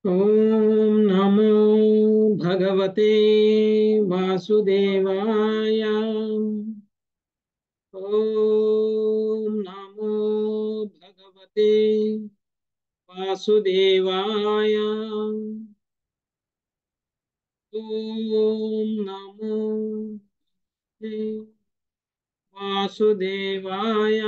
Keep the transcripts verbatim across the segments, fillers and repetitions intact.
ఓం నమో భగవతే వాసుదేవాయ. ఓం నమో భగవతే వాసుదేవాయ. ఓం నమో వాసుదేవాయ.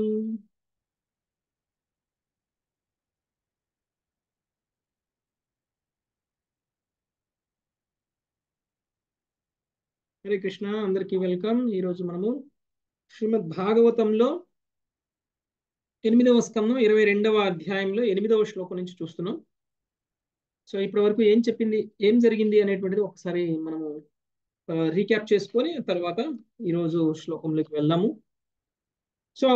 హరే కృష్ణ, అందరికీ వెల్కమ్. ఈరోజు మనము శ్రీమద్ భాగవతంలో ఎనిమిదవ స్కందం ఇరవై రెండవ అధ్యాయంలో ఎనిమిదవ శ్లోకం నుంచి చూస్తున్నాం. సో ఇప్పటి వరకు ఏం చెప్పింది, ఏం జరిగింది అనేటువంటిది ఒకసారి మనము రీక్యాప్ చేసుకొని తర్వాత ఈరోజు శ్లోకంలోకి వెళ్దాము. సో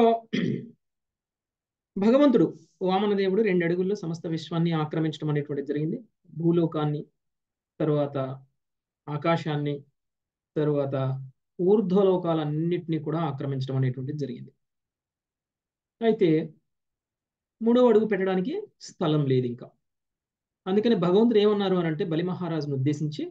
భగవంతుడు వామనదేవుడు రెండు అడుగుల్లో సమస్త విశ్వాన్ని ఆక్రమించడం అనేటువంటిది జరిగింది. భూలోకాన్ని, తర్వాత ఆకాశాన్ని, తరువాత ఊర్ధ్వలోకాలన్నింటినీ కూడా ఆక్రమించడం అనేటువంటిది జరిగింది. అయితే మూడవ అడుగు పెట్టడానికి స్థలం లేదు ఇంకా. అందుకని భగవంతుడు ఏమన్నారు అని అంటే, బలి మహారాజును ఉద్దేశించి,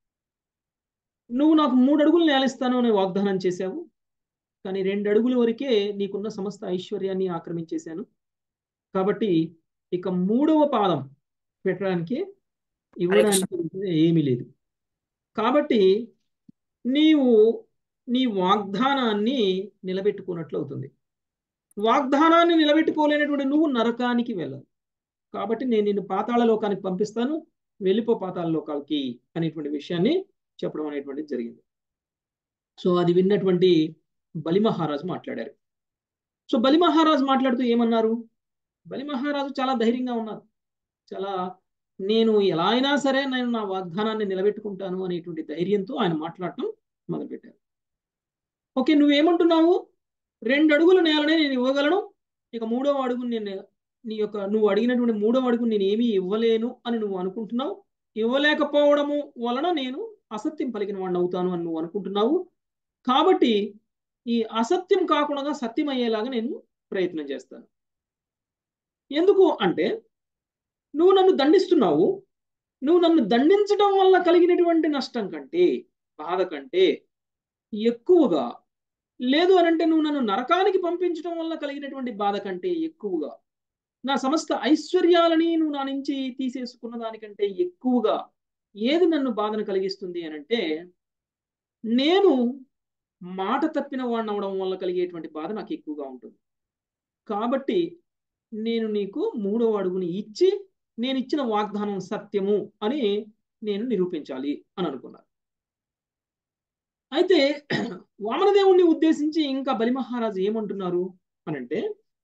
నువ్వు నాకు మూడు అడుగులు నేలిస్తాను అనే వాగ్దానం చేశావు, కానీ రెండు అడుగుల వరకే నీకున్న సమస్త ఐశ్వర్యాన్ని ఆక్రమించేశాను. కాబట్టి ఇక మూడవ పాదం పెట్టడానికి ఇవ్వడానికి ఏమీ లేదు. కాబట్టి నీవు నీ వాగ్దానాన్ని నిలబెట్టుకున్నట్లు అవుతుంది. వాగ్దానాన్ని నిలబెట్టుకోలేనటువంటి నువ్వు నరకానికి వెళ్ళాలి. కాబట్టి నేను నిన్ను పాతాళ లోకానికి పంపిస్తాను, వెళ్ళిపో పాతాళ లోకాలకి అనేటువంటి విషయాన్ని చెప్పడం అనేటువంటిది జరిగింది. సో అది విన్నటువంటి బలి మహారాజు మాట్లాడారు. సో బలి మహారాజు మాట్లాడుతూ ఏమన్నారు, బలి మహారాజు చాలా ధైర్యంగా ఉన్నారు. చాలా నేను ఎలా అయినా సరే నేను నా వాగ్దానాన్ని నిలబెట్టుకుంటాను అనేటువంటి ధైర్యంతో ఆయన మాట్లాడటం మొదలుపెట్టారు. ఓకే, నువ్వేమంటున్నావు, రెండు అడుగుల నేలనే నేను ఇవ్వగలను, ఇక మూడవ అడుగు నేను నీ యొక్క నువ్వు అడిగినటువంటి మూడవ అడుగు నేను ఏమీ ఇవ్వలేను అని నువ్వు అనుకుంటున్నావు. ఇవ్వలేకపోవడము వలన నేను అసత్యం పలికిన వాడిని అవుతాను అని నువ్వు అనుకుంటున్నావు. కాబట్టి ఈ అసత్యం కాకుండా సత్యం అయ్యేలాగా నేను ప్రయత్నం చేస్తాను. ఎందుకు అంటే, నువ్వు నన్ను దండిస్తున్నావు. నువ్వు నన్ను దండించడం వల్ల కలిగినటువంటి నష్టం కంటే, బాధ కంటే ఎక్కువగా, లేదు అనంటే నువ్వు నన్ను నరకానికి పంపించడం వల్ల కలిగినటువంటి బాధ కంటే ఎక్కువగా, నా సమస్త ఐశ్వర్యాలని నువ్వు నా నుంచి తీసేసుకున్న దానికంటే ఎక్కువగా ఏది నన్ను బాధను కలిగిస్తుంది అనంటే, నేను మాట తప్పిన వాడిని అవడం వల్ల కలిగేటువంటి బాధ నాకు ఎక్కువగా ఉంటుంది. కాబట్టి నేను నీకు మూడవ అడుగుని ఇచ్చి నేను ఇచ్చిన వాగ్దానం సత్యము అని నేను నిరూపించాలి అని అనుకున్నారు. అయితే వామనదేవుణ్ణి ఉద్దేశించి ఇంకా బలి మహారాజు ఏమంటున్నారు అనంటే,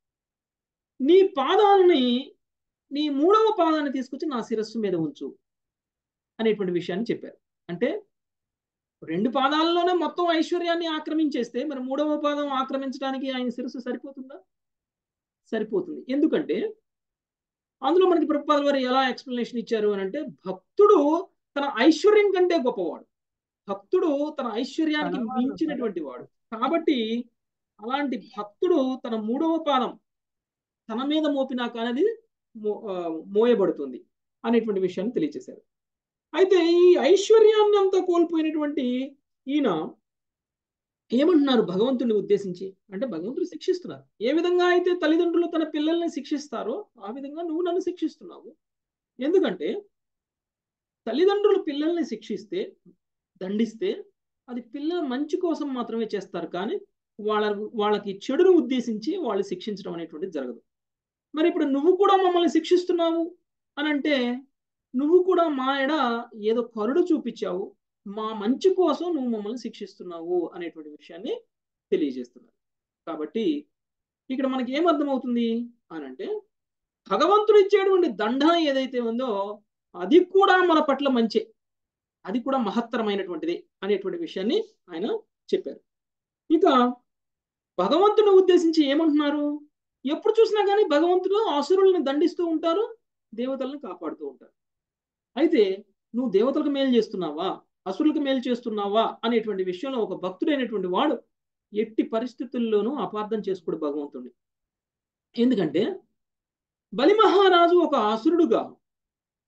నీ పాదాలని, నీ మూడవ పాదాన్ని తీసుకొచ్చి నా శిరస్సు మీద ఉంచు అనేటువంటి విషయాన్ని చెప్పారు. అంటే రెండు పాదాలలోనే మొత్తం ఐశ్వర్యాన్ని ఆక్రమించేస్తే మరి మూడవ పాదం ఆక్రమించడానికి ఆయన శిరస్సు సరిపోతుందా? సరిపోతుంది. ఎందుకంటే అందులో మనకి ప్రభుపాదుల వారు ఎలా ఎక్స్ప్లెనేషన్ ఇచ్చారు అని అంటే, భక్తుడు తన ఐశ్వర్యం కంటే గొప్పవాడు, భక్తుడు తన ఐశ్వర్యానికి మించినటువంటి వాడు. కాబట్టి అలాంటి భక్తుడు తన మూడవ పాదం తన మీద మోపినా కానీ మోయబడుతుంది అనేటువంటి విషయాన్ని తెలియజేశారు. అయితే ఈ ఐశ్వర్యాన్ని అంతా కోల్పోయినటువంటి ఈయన ఏమంటున్నారు భగవంతుడిని ఉద్దేశించి అంటే, భగవంతుడు శిక్షిస్తున్నారు. ఏ విధంగా అయితే తల్లిదండ్రులు తన పిల్లల్ని శిక్షిస్తారో ఆ విధంగా నువ్వు నన్ను శిక్షిస్తున్నావు. ఎందుకంటే తల్లిదండ్రులు పిల్లల్ని శిక్షిస్తే, దండిస్తే అది పిల్లల మంచి కోసం మాత్రమే చేస్తారు, కానీ వాళ్ళ వాళ్ళకి చెడును ఉద్దేశించి వాళ్ళు శిక్షించడం అనేటువంటిది జరగదు. మరి ఇప్పుడు నువ్వు కూడా మమ్మల్ని శిక్షిస్తున్నావు అని అంటే, నువ్వు కూడా మా ఎడ ఏదో కరుణ చూపించావు, మా మంచి కోసం నువ్వు మమ్మల్ని శిక్షిస్తున్నావు అనేటువంటి విషయాన్ని తెలియజేస్తున్నారు. కాబట్టి ఇక్కడ మనకి ఏమర్థమవుతుంది అని అంటే, భగవంతుడు ఇచ్చేటువంటి దండన ఏదైతే ఉందో అది కూడా మన పట్ల మంచి, అది కూడా మహత్తరమైనటువంటిది అనేటువంటి విషయాన్ని ఆయన చెప్పారు. ఇక భగవంతుని ఉద్దేశించి ఏమంటున్నారు, ఎప్పుడు చూసినా కానీ భగవంతుడు అసురులను దండిస్తూ ఉంటారు, దేవతలను కాపాడుతూ ఉంటారు. అయితే నువ్వు దేవతలకు మేలు చేస్తున్నావా, అసురులకు మేలు చేస్తున్నావా అనేటువంటి విషయంలో ఒక భక్తుడైనటువంటి వాడు ఎట్టి పరిస్థితుల్లోనూ అపార్థం చేసుకోడు భగవంతుడిని. ఎందుకంటే బలి మహారాజు ఒక అసురుడుగా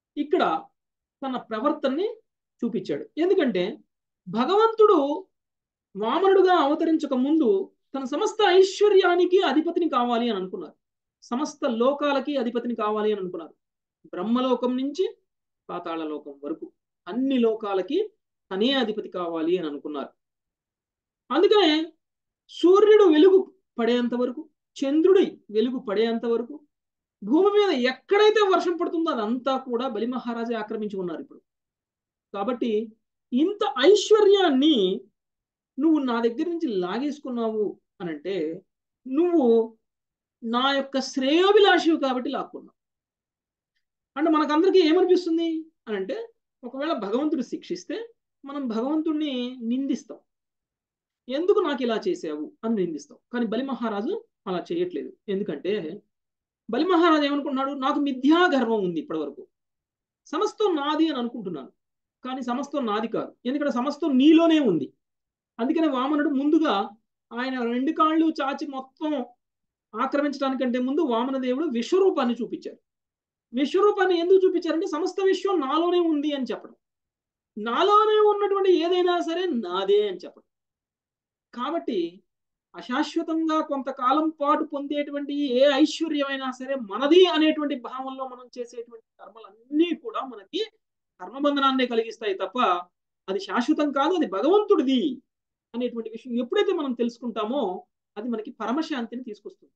ఇక్కడ తన ప్రవర్తనని చూపించాడు. ఎందుకంటే భగవంతుడు వామనుడుగా అవతరించక ముందు తన సమస్త ఐశ్వర్యానికి అధిపతిని కావాలి అని అనుకున్నారు. సమస్త లోకాలకి అధిపతిని కావాలి అని అనుకున్నారు. బ్రహ్మలోకం నుంచి పాతాళ లోకం వరకు అన్ని లోకాలకి తనే అధిపతి కావాలి అని అనుకున్నారు. అందుకనే సూర్యుడు వెలుగు పడేంత వరకు, చంద్రుడి వెలుగు పడేంత వరకు, భూమి మీద ఎక్కడైతే వర్షం పడుతుందో అదంతా కూడా బలి మహారాజే ఆక్రమించి ఉన్నారు ఇప్పుడు. కాబట్టి ఇంత ఐశ్వర్యాన్ని నువ్వు నా దగ్గర నుంచి లాగేసుకున్నావు అని అంటే నువ్వు నా యొక్క శ్రేయోభిలాషివి కాబట్టి లాక్కున్నావు. అంటే మనకందరికీ ఏమనిపిస్తుంది అని అంటే, ఒకవేళ భగవంతుడు శిక్షిస్తే మనం భగవంతుడిని నిందిస్తాం, ఎందుకు నాకు ఇలా చేసావు అని నిందిస్తాం. కానీ బలి మహారాజు అలా చేయట్లేదు. ఎందుకంటే బలి మహారాజు ఏమనుకుంటున్నాడు, నాకు మిథ్యా గర్వం ఉంది ఇప్పటి వరకు, సమస్తం నాది అని అనుకుంటున్నాను. కానీ సమస్తం నాది కాదు, ఎందుకంటే సమస్తం నీలోనే ఉంది. అందుకనే వామనుడు ముందుగా ఆయన రెండు కాళ్ళు చాచి మొత్తం ఆక్రమించడానికంటే ముందు వామన దేవుడు విశ్వరూపాన్ని చూపించారు. విశ్వరూపాన్ని ఎందుకు చూపించారంటే సమస్త విశ్వం నాలోనే ఉంది అని చెప్పడం, నాలోనే ఉన్నటువంటి ఏదైనా సరే నాదే అని చెప్పడం. కాబట్టి అశాశ్వతంగా కొంతకాలం పాటు పొందేటువంటి ఏ ఐశ్వర్యమైనా సరే మనది అనేటువంటి భావంలో మనం చేసేటువంటి కర్మలన్నీ కూడా మనకి కర్మబంధనాన్నే కలిగిస్తాయి తప్ప అది శాశ్వతం కాదు, అది భగవంతుడిది అనేటువంటి విషయం ఎప్పుడైతే మనం తెలుసుకుంటామో అది మనకి పరమశాంతిని తీసుకొస్తుంది.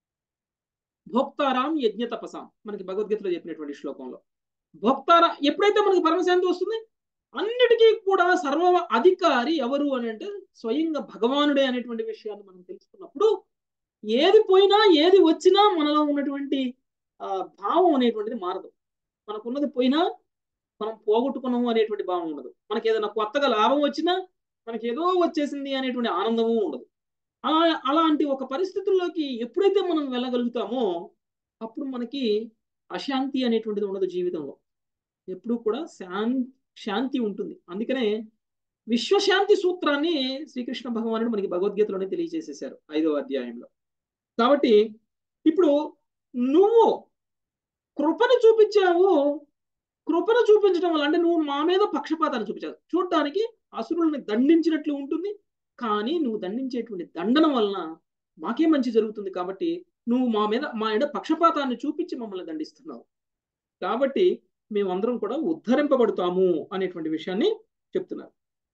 భోక్తారాం యజ్ఞ తపసాం మనకి భగవద్గీతలో చెప్పినటువంటి శ్లోకంలో భోక్తారా ఎప్పుడైతే మనకి పరమశాంతి వస్తుంది, అన్నిటికీ కూడా సర్వ అధికారి ఎవరు అని అంటే స్వయంగా భగవానుడే అనేటువంటి విషయాన్ని మనం తెలుసుకున్నప్పుడు ఏది పోయినా ఏది వచ్చినా మనలో ఉన్నటువంటి ఆ భావం అనేటువంటిది మారదు. మనకున్నది పోయినా మనం పోగొట్టుకున్నాము అనేటువంటి భావం ఉండదు. మనకి ఏదైనా కొత్తగా లాభం వచ్చినా మనకి ఏదో వచ్చేసింది అనేటువంటి ఆనందము ఉండదు. అలా అలాంటి ఒక పరిస్థితుల్లోకి ఎప్పుడైతే మనం వెళ్ళగలుగుతామో అప్పుడు మనకి అశాంతి అనేటువంటిది ఉండదు. జీవితంలో ఎప్పుడు కూడా శాంతి శాంతి ఉంటుంది. అందుకనే విశ్వశాంతి సూత్రాన్ని శ్రీకృష్ణ భగవానుడు మనకి భగవద్గీతలోనే తెలియజేసేశారు ఐదవ అధ్యాయంలో. కాబట్టి ఇప్పుడు నువ్వు కృపను చూపించావు, కృపను చూపించడం వల్ల అంటే నువ్వు మా మీద పక్షపాతాన్ని చూపించావు. చూడటానికి అసురుల్ని దండించినట్లు ఉంటుంది, కానీ నువ్వు దండించేటువంటి దండన వలన మాకే మంచి జరుగుతుంది. కాబట్టి నువ్వు మా మీద మా ఎడ పక్షపాతాన్ని చూపించి మమ్మల్ని దండిస్తున్నావు. కాబట్టి మేమందరం కూడా ఉద్ధరింపబడతాము అనేటువంటి విషయాన్ని చెప్తున్నారు.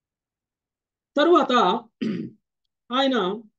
తరువాత ఆయన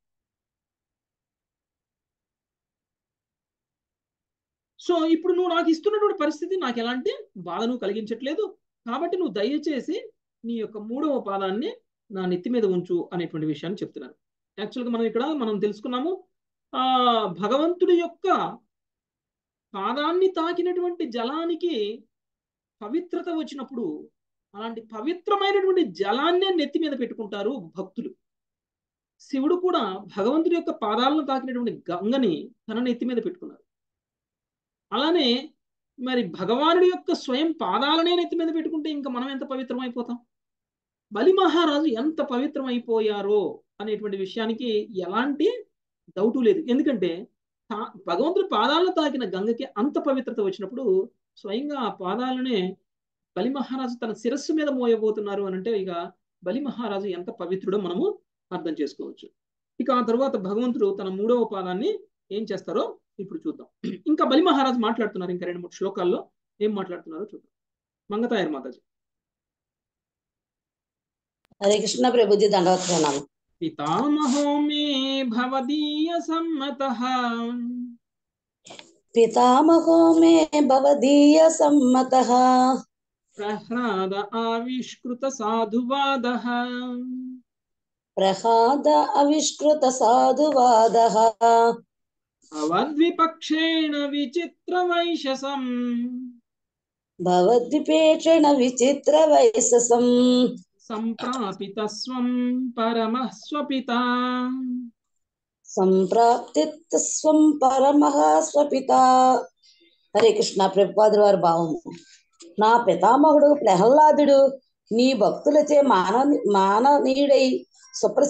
సో ఇప్పుడు నువ్వు నాకు ఇస్తున్నటువంటి పరిస్థితి నాకు ఎలాంటి బాధను కలిగించట్లేదు, కాబట్టి నువ్వు దయచేసి నీ యొక్క మూడవ పాదాన్ని నా నెత్తి మీద ఉంచు అనేటువంటి విషయాన్ని చెప్తున్నారు. యాక్చువల్గా మనం ఇక్కడ మనం తెలుసుకున్నాము, ఆ భగవంతుడి యొక్క పాదాన్ని తాకినటువంటి జలానికి పవిత్రత వచ్చినప్పుడు అలాంటి పవిత్రమైనటువంటి జలాన్నే నెత్తి మీద పెట్టుకుంటారు భక్తులు. శివుడు కూడా భగవంతుడి యొక్క పాదాలను తాకినటువంటి గంగని తన నెత్తి మీద పెట్టుకున్నారు. అలానే మరి భగవానుడి యొక్క స్వయం పాదాలనే నెత్తి మీద పెట్టుకుంటే ఇంకా మనం ఎంత పవిత్రమైపోతాం. బలి మహారాజు ఎంత పవిత్రమైపోయారో అనేటువంటి విషయానికి ఎలాంటి డౌటు లేదు. ఎందుకంటే భగవంతుడి పాదాలను తాకిన గంగకి అంత పవిత్రత వచ్చినప్పుడు స్వయంగా ఆ పాదాలనే బలి మహారాజు తన శిరస్సు మీద మోయబోతున్నారు అని అంటే ఇక బలి మహారాజు ఎంత పవిత్రుడో మనము అర్థం చేసుకోవచ్చు. ఇక ఆ తర్వాత భగవంతుడు తన మూడవ పాదాన్ని ఏం చేస్తారో ఇప్పుడు చూద్దాం. ఇంకా బలి మహారాజు మాట్లాడుతున్నారు, ఇంకా రెండు మూడు శ్లోకాల్లో ఏం మాట్లాడుతున్నారో చూద్దాం. మంగతాయర్ మాతాజీ. హరే కృష్ణ ప్రభుజీ, దండవత్ ప్రణామం. పితామహో మే భవదీయ సమ్మతః పితామహో మే భవదీయ సమ్మతః ప్రహ్లాద ఆవిష్కృత సాధువాదః ప్రహ్లాద ఆవిష్కృత సాధువాదః భవద్విపక్షేణ విచిత్ర వైశసం భవద్విపేక్షణ విచిత్ర వైశసం సంప్రాపితస్వం పరమః స్వపితా సంప్రాప్తిత్వం పరమః స్వపితా. హరే కృష్ణ. ప్రభుపాదుల వారి భావము. నా పితామహుడు ప్రహ్లాదుడు నీ భక్తులచే మాన మాననీయుడై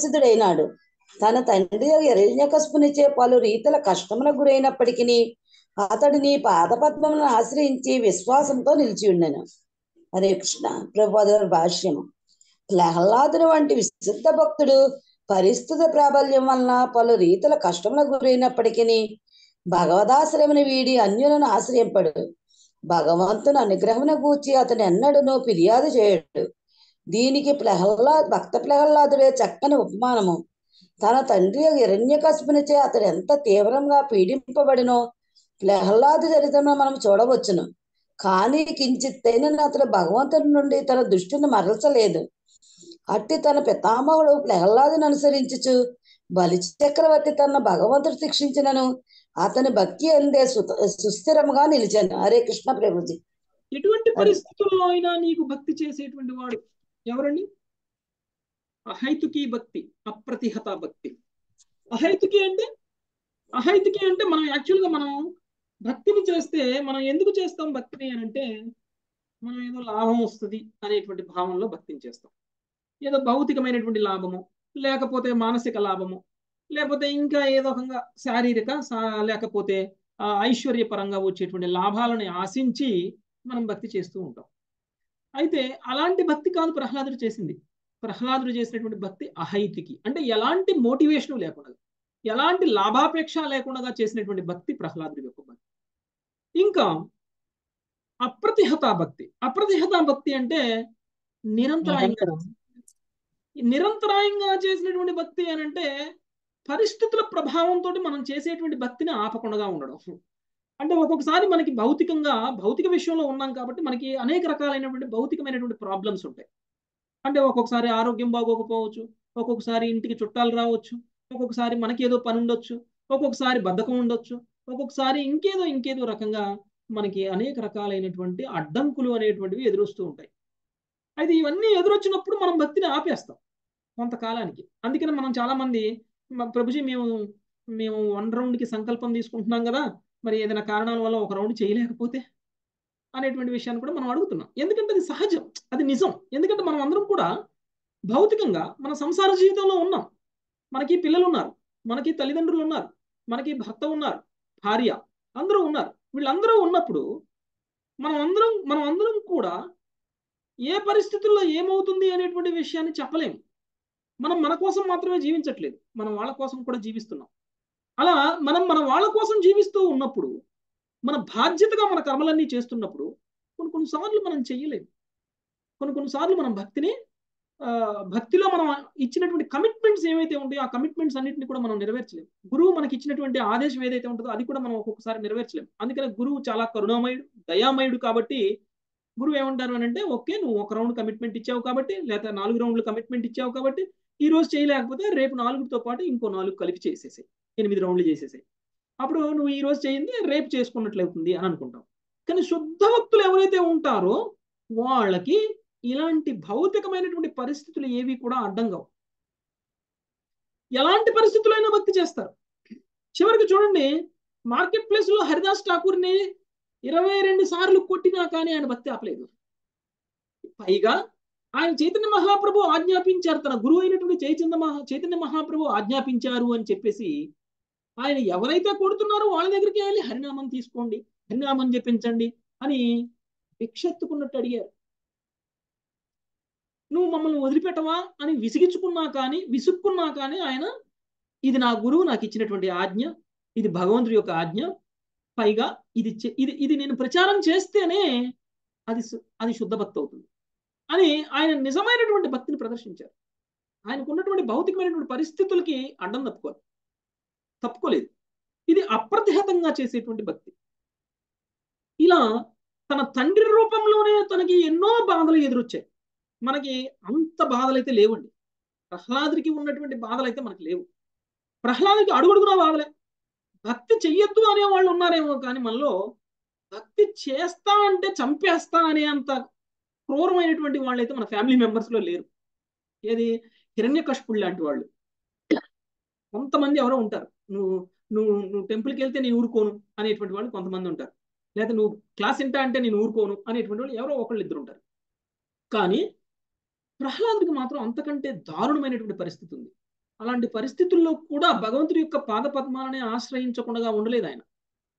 సుప్రసిద్ధుడైనాడు. తన తండ్రి హిరణ్యకశిపునిచే పలు రీతుల కష్టములకు గురైనప్పటికీ అతడు నీ పాదపద్మములను ఆశ్రయించి విశ్వాసంతో నిలిచి ఉండెను. హరే కృష్ణ. ప్రభుపాద వారి భాష్యము. ప్రహ్లాదుని వంటి విశుద్ధ భక్తుడు పరిస్థితి ప్రాబల్యం వలన పలు రీతుల కష్టములకు గురైనప్పటికీ భగవదాశ్రయమును వీడి అన్యులను ఆశ్రయింపడు. భగవంతుని అనుగ్రహమును గూర్చి అతను ఎన్నడూనూ ఫిర్యాదు చేయడు. దీనికి ప్రహ్లాద్ భక్త ప్రహ్లాదుడే చక్కని ఉపమానము. తన తండ్రి హిరణ్యకశిపునిచే అతడు ఎంత తీవ్రంగా పీడింపబడినో ప్రహ్లాదు చరిత్రను మనం చూడవచ్చును. కానీ కించిత్తైన అతడు భగవంతుడి నుండి తన దృష్టిని మరల్చలేదు. అట్టి తన పితామహుడు ప్రహ్లాదుని అనుసరించుచు బలి చక్రవర్తి తన భగవంతుడు శిక్షించినను అతని భక్తి అందే సుస్థిరముగా నిలిచాను. హరే కృష్ణ ప్రభుజీ. ఎటువంటి పరిస్థితుల్లో అయినా నీకు భక్తి చేసేటువంటి వాడు ఎవరండి? అహైతుకి భక్తి, అప్రతిహత భక్తి. అహైతుకి అంటే అహైతుకి అంటే మనం యాక్చువల్గా మనం భక్తిని చేస్తే మనం ఎందుకు చేస్తాం భక్తిని అని అంటే మనం ఏదో లాభం వస్తుంది అనేటువంటి భావంలో భక్తిని చేస్తాం. ఏదో భౌతికమైనటువంటి లాభము, లేకపోతే మానసిక లాభము, లేకపోతే ఇంకా ఏదో రకంగా శారీరక లేకపోతే ఐశ్వర్యపరంగా వచ్చేటువంటి లాభాలను ఆశించి మనం భక్తి చేస్తూ ఉంటాం. అయితే అలాంటి భక్తి కాదు ప్రహ్లాదుడు చేసింది. ప్రహ్లాదుడు చేసినటువంటి భక్తి అహైతికి, అంటే ఎలాంటి మోటివేషన్ లేకుండా, ఎలాంటి లాభాపేక్ష లేకుండా చేసినటువంటి భక్తి ప్రహ్లాదుడి యొక్క భక్తి. ఇంకా అప్రతిహత భక్తి. అప్రతిహత భక్తి అంటే నిరంతరాయంగా నిరంతరాయంగా చేసినటువంటి భక్తి అని అంటే పరిస్థితుల ప్రభావంతో మనం చేసేటువంటి భక్తిని ఆపకుండా ఉండడం. అంటే ఒక్కొక్కసారి మనకి భౌతికంగా భౌతిక విషయంలో ఉన్నాం కాబట్టి మనకి అనేక రకాలైనటువంటి భౌతికమైనటువంటి ప్రాబ్లమ్స్ ఉంటాయి. అంటే ఒక్కొక్కసారి ఆరోగ్యం బాగోకపోవచ్చు, ఒక్కొక్కసారి ఇంటికి చుట్టాలు రావచ్చు, ఒక్కొక్కసారి మనకి ఏదో పని ఉండొచ్చు, ఒక్కొక్కసారి బద్ధకం ఉండొచ్చు, ఒక్కొక్కసారి ఇంకేదో ఇంకేదో రకంగా మనకి అనేక రకాలైనటువంటి అడ్డంకులు అనేటువంటివి ఎదురొస్తూ ఉంటాయి. అయితే ఇవన్నీ ఎదురొచ్చినప్పుడు మనం భక్తిని ఆపేస్తాం కొంతకాలానికి. అందుకని మనం చాలా మంది ప్రభుజీ మేము మేము వన్ రౌండ్కి సంకల్పం తీసుకుంటున్నాం కదా, మరి ఏదైనా కారణాల వల్ల ఒక రౌండ్ చేయలేకపోతే అనేటువంటి విషయాన్ని కూడా మనం అడుగుతున్నాం. ఎందుకంటే అది సహజం, అది నిజం. ఎందుకంటే మనం అందరం కూడా భౌతికంగా మన సంసార జీవితంలో ఉన్నాం. మనకి పిల్లలు ఉన్నారు, మనకి తల్లిదండ్రులు ఉన్నారు, మనకి భర్త ఉన్నారు, భార్య, అందరూ ఉన్నారు. వీళ్ళందరూ ఉన్నప్పుడు మనం అందరం మనం అందరం కూడా ఏ పరిస్థితుల్లో ఏమవుతుంది అనేటువంటి విషయాన్ని చెప్పలేము. మనం మన కోసం మాత్రమే జీవించట్లేదు, మనం వాళ్ళ కోసం కూడా జీవిస్తున్నాం. అలా మనం మన వాళ్ళ కోసం జీవిస్తూ ఉన్నప్పుడు, మన బాధ్యతగా మన కర్మలన్నీ చేస్తున్నప్పుడు కొన్ని కొన్నిసార్లు మనం చెయ్యలేము. కొన్ని కొన్నిసార్లు మనం భక్తిని భక్తిలో మనం ఇచ్చినటువంటి కమిట్మెంట్స్ ఏవైతే ఉంటాయో ఆ కమిట్మెంట్స్ అన్నింటినీ కూడా మనం నెరవేర్చలేము. గురువు మనకి ఇచ్చినటువంటి ఆదేశం ఏదైతే ఉంటుందో అది కూడా మనం ఒక్కొక్కసారి నెరవేర్చలేము. అందుకని గురువు చాలా కరుణామయుడు, దయామయుడు. కాబట్టి గురువు ఏమంటారు అని అంటే, ఓకే నువ్వు ఒక రౌండ్ కమిట్మెంట్ ఇచ్చావు కాబట్టి, లేదా నాలుగు రౌండ్లు కమిట్మెంట్ ఇచ్చావు కాబట్టి ఈ రోజు చేయలేకపోతే రేపు నాలుగుతో పాటు ఇంకో నాలుగు కలిపి చేసేసాయి, ఎనిమిది రౌండ్లు చేసేసాయి. అప్పుడు నువ్వు ఈ రోజు చేయింది రేపు చేసుకున్నట్లవుతుంది అని అనుకుంటాం. కానీ శుద్ధ భక్తులు ఎవరైతే ఉంటారో వాళ్ళకి ఇలాంటి భౌతికమైనటువంటి పరిస్థితులు ఏవి కూడా అడ్డం కావు. ఎలాంటి పరిస్థితులైనా భక్తి చేస్తారు. చివరికి చూడండి, మార్కెట్ ప్లేస్ లో హరిదాస్ ఠాకూర్ని ఇరవై రెండు సార్లు కొట్టినా కానీ ఆయన భక్తి ఆపలేదు. పైగా ఆయన చైతన్య మహాప్రభు ఆజ్ఞాపించారు, తన గురువు అయినటువంటి చైతన్య మహా చైతన్య మహాప్రభు ఆజ్ఞాపించారు అని చెప్పేసి ఆయన ఎవరైతే కొడుతున్నారో వాళ్ళ దగ్గరికి వెళ్ళి హరినామం తీసుకోండి, హరినామం చెప్పించండి అని భిక్షెత్తుకున్నట్టు అడిగారు. నువ్వు మమ్మల్ని వదిలిపెట్టవా అని విసిగించుకున్నా కానీ విసుక్కున్నా కానీ ఆయన, ఇది నా గురువు నాకు ఇచ్చినటువంటి ఆజ్ఞ, ఇది భగవంతుడి యొక్క ఆజ్ఞ, పైగా ఇది ఇది ఇది నేను ప్రచారం చేస్తేనే అది అది శుద్ధ భక్తి అవుతుంది అని ఆయన నిజమైనటువంటి భక్తిని ప్రదర్శించారు. ఆయనకు ఉన్నటువంటి భౌతికమైనటువంటి పరిస్థితులకి అడ్డం తప్పుకోవాలి తప్పుకోలేదు. ఇది అప్రతిహతంగా చేసేటువంటి భక్తి. ఇలా తన తండ్రి రూపంలోనే తనకి ఎన్నో బాధలు ఎదురొచ్చాయి. మనకి అంత బాధలు అయితే లేవండి. ప్రహ్లాదుడికి ఉన్నటువంటి బాధలు అయితే మనకి లేవు. ప్రహ్లాదుడికి అడుగడుగునా బాధలే. భక్తి చెయ్యొద్దు అనే వాళ్ళు ఉన్నారేమో కానీ మనలో భక్తి చేస్తా అంటే చంపేస్తా అనే అంత క్రూరమైనటువంటి వాళ్ళు అయితే మన ఫ్యామిలీ మెంబర్స్ లో లేరు. ఏది హిరణ్యకశిపుడు లాంటి వాళ్ళు కొంతమంది ఎవరో ఉంటారు. నువ్వు నువ్వు నువ్వు టెంపుల్కి వెళ్తే నేను ఊరుకోను అనేటువంటి వాళ్ళు కొంతమంది ఉంటారు. లేదా నువ్వు క్లాస్ ఇంటా అంటే నేను ఊరుకోను అనేటువంటి వాళ్ళు ఎవరో ఒకళ్ళు ఇద్దరు ఉంటారు. కానీ ప్రహ్లాదుడికి మాత్రం అంతకంటే దారుణమైనటువంటి పరిస్థితి ఉంది. అలాంటి పరిస్థితుల్లో కూడా భగవంతుడి యొక్క పాదపద్మాలని ఆశ్రయించకుండా ఉండలేదు ఆయన.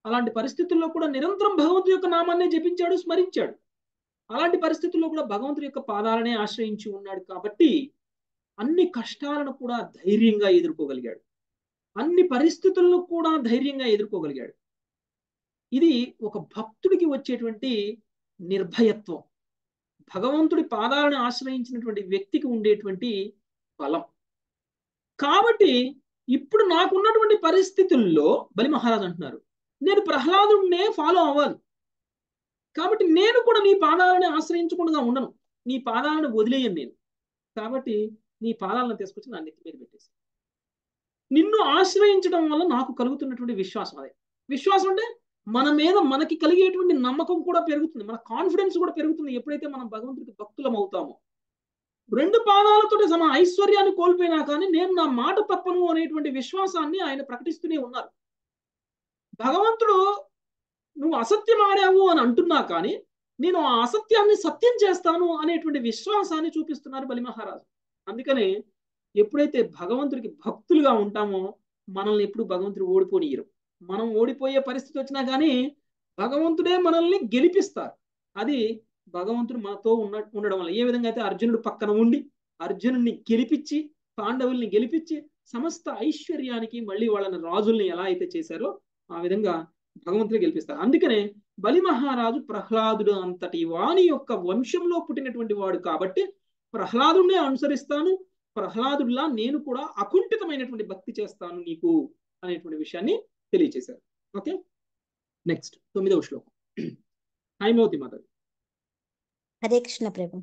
అలాంటి పరిస్థితుల్లో కూడా నిరంతరం భగవంతుడి యొక్క నామాన్నే జపించాడు, స్మరించాడు. అలాంటి పరిస్థితుల్లో కూడా భగవంతుడి యొక్క పాదాలనే ఆశ్రయించి ఉన్నాడు కాబట్టి అన్ని కష్టాలను కూడా ధైర్యంగా ఎదుర్కోగలిగాడు, అన్ని పరిస్థితులను కూడా ధైర్యంగా ఎదుర్కోగలిగాడు. ఇది ఒక భక్తుడికి వచ్చేటువంటి నిర్భయత్వం, భగవంతుడి పాదాలను ఆశ్రయించినటువంటి వ్యక్తికి ఉండేటువంటి బలం. కాబట్టి ఇప్పుడు నాకున్నటువంటి పరిస్థితుల్లో బలి మహారాజు అంటున్నారు, నేను ప్రహ్లాదుడినే ఫాలో అవ్వాలి. కాబట్టి నేను కూడా నీ పాదాలను ఆశ్రయించకుండా ఉండను, నీ పాదాలను వదిలేయను నేను. కాబట్టి నీ పాదాలను తీసుకొచ్చి నా నెత్తి మీద పెట్టేసి నిన్ను ఆశ్రయించడం వల్ల నాకు కలుగుతున్నటువంటి విశ్వాసం, అదే విశ్వాసం అంటే మన మీద మనకి కలిగేటువంటి నమ్మకం కూడా పెరుగుతుంది, మన కాన్ఫిడెన్స్ కూడా పెరుగుతుంది ఎప్పుడైతే మనం భగవంతుడికి భక్తులం అవుతామో. రెండు పాదాలతో సమ ఐశ్వర్యాన్ని కోల్పోయినా కానీ నేను నా మాట తప్పను అనేటువంటి విశ్వాసాన్ని ఆయన ప్రకటిస్తూనే ఉన్నారు. భగవంతుడు నువ్వు అసత్యం ఆడావు అని అంటున్నా కానీ నేను ఆ అసత్యాన్ని సత్యం చేస్తాను అనేటువంటి విశ్వాసాన్ని చూపిస్తున్నారు బలి మహారాజు. అందుకనే ఎప్పుడైతే భగవంతుడికి భక్తులుగా ఉంటామో మనల్ని ఎప్పుడు భగవంతుడు ఓడిపోనియరు. మనం ఓడిపోయే పరిస్థితి వచ్చినా కానీ భగవంతుడే మనల్ని గెలిపిస్తారు. అది భగవంతుడు మనతో ఉన్న ఉండడం వల్ల. ఏ విధంగా అయితే అర్జునుడు పక్కన ఉండి అర్జునుడిని గెలిపించి పాండవుల్ని గెలిపించి సమస్త ఐశ్వర్యానికి మళ్ళీ వాళ్ళని రాజుల్ని ఎలా అయితే చేశారో ఆ విధంగా భగవంతుడు గెలిపిస్తారు. అందుకనే బలి మహారాజు ప్రహ్లాదుడు అంతటి వాని యొక్క వంశంలో పుట్టినటువంటి వాడు కాబట్టి ప్రహ్లాదుడినే అనుసరిస్తాను, ప్రహ్లాదుడిలా నేను కూడా అకుంఠితమైనటువంటి భక్తి చేస్తాను నీకు అనేటువంటి విషయాన్ని తెలియచేశారు. ఓకే, నెక్స్ట్ తొమ్మిదవ శ్లోకం. హైమవతి మాత. హరే కృష్ణ ప్రభు.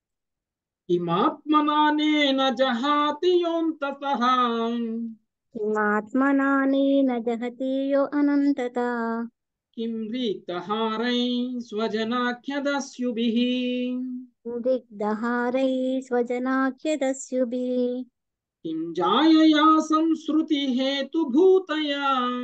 కిమాత్మనానేన జహాతి యోంతతః కిమాత్మనానేన జహతి యో అనంతత కిం రిక్తహారై స్వజనాఖ్యదస్యుభిః దిగ్ధహారై స్వజనాఖ్యదస్యుభిః కిం జాయయా సంస్కృతి హేతుభూతయా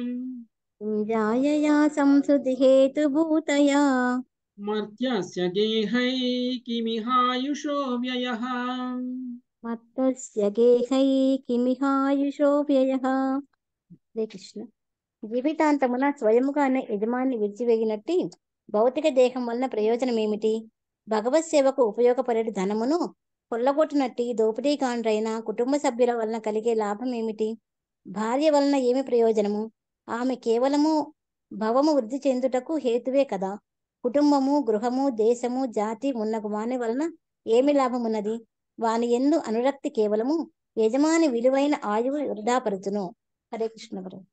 జాయయా సంస్కృతి హేతుభూతయా మర్త్యస్య గేహై కిమిహాయుషో వ్యయః మత్తస్య గేహై కిమిహాయుషో వ్యయః. హరే కృష్ణ. జీవితాంతమున స్వయముగానే యజమాని విడిచివేగినట్టి భౌతిక దేహం వలన ప్రయోజనం ఏమిటి? భగవత్ సేవకు ఉపయోగపడే ధనమును కొల్లగొట్టినట్టి దోపిడీకాండ్రైన కుటుంబ సభ్యుల వలన కలిగే లాభం ఏమిటి? భార్య వలన ఏమి ప్రయోజనము? ఆమె కేవలము భవము వృద్ధి చెందుటకు హేతువే కదా. కుటుంబము, గృహము, దేశము, జాతి ఉన్నకు వాని వలన ఏమి లాభమున్నది? వాని యందు అనురక్తి కేవలము యజమాని విలువైన ఆయువు వృధాపరచును. హరే కృష్ణ ప్రభు.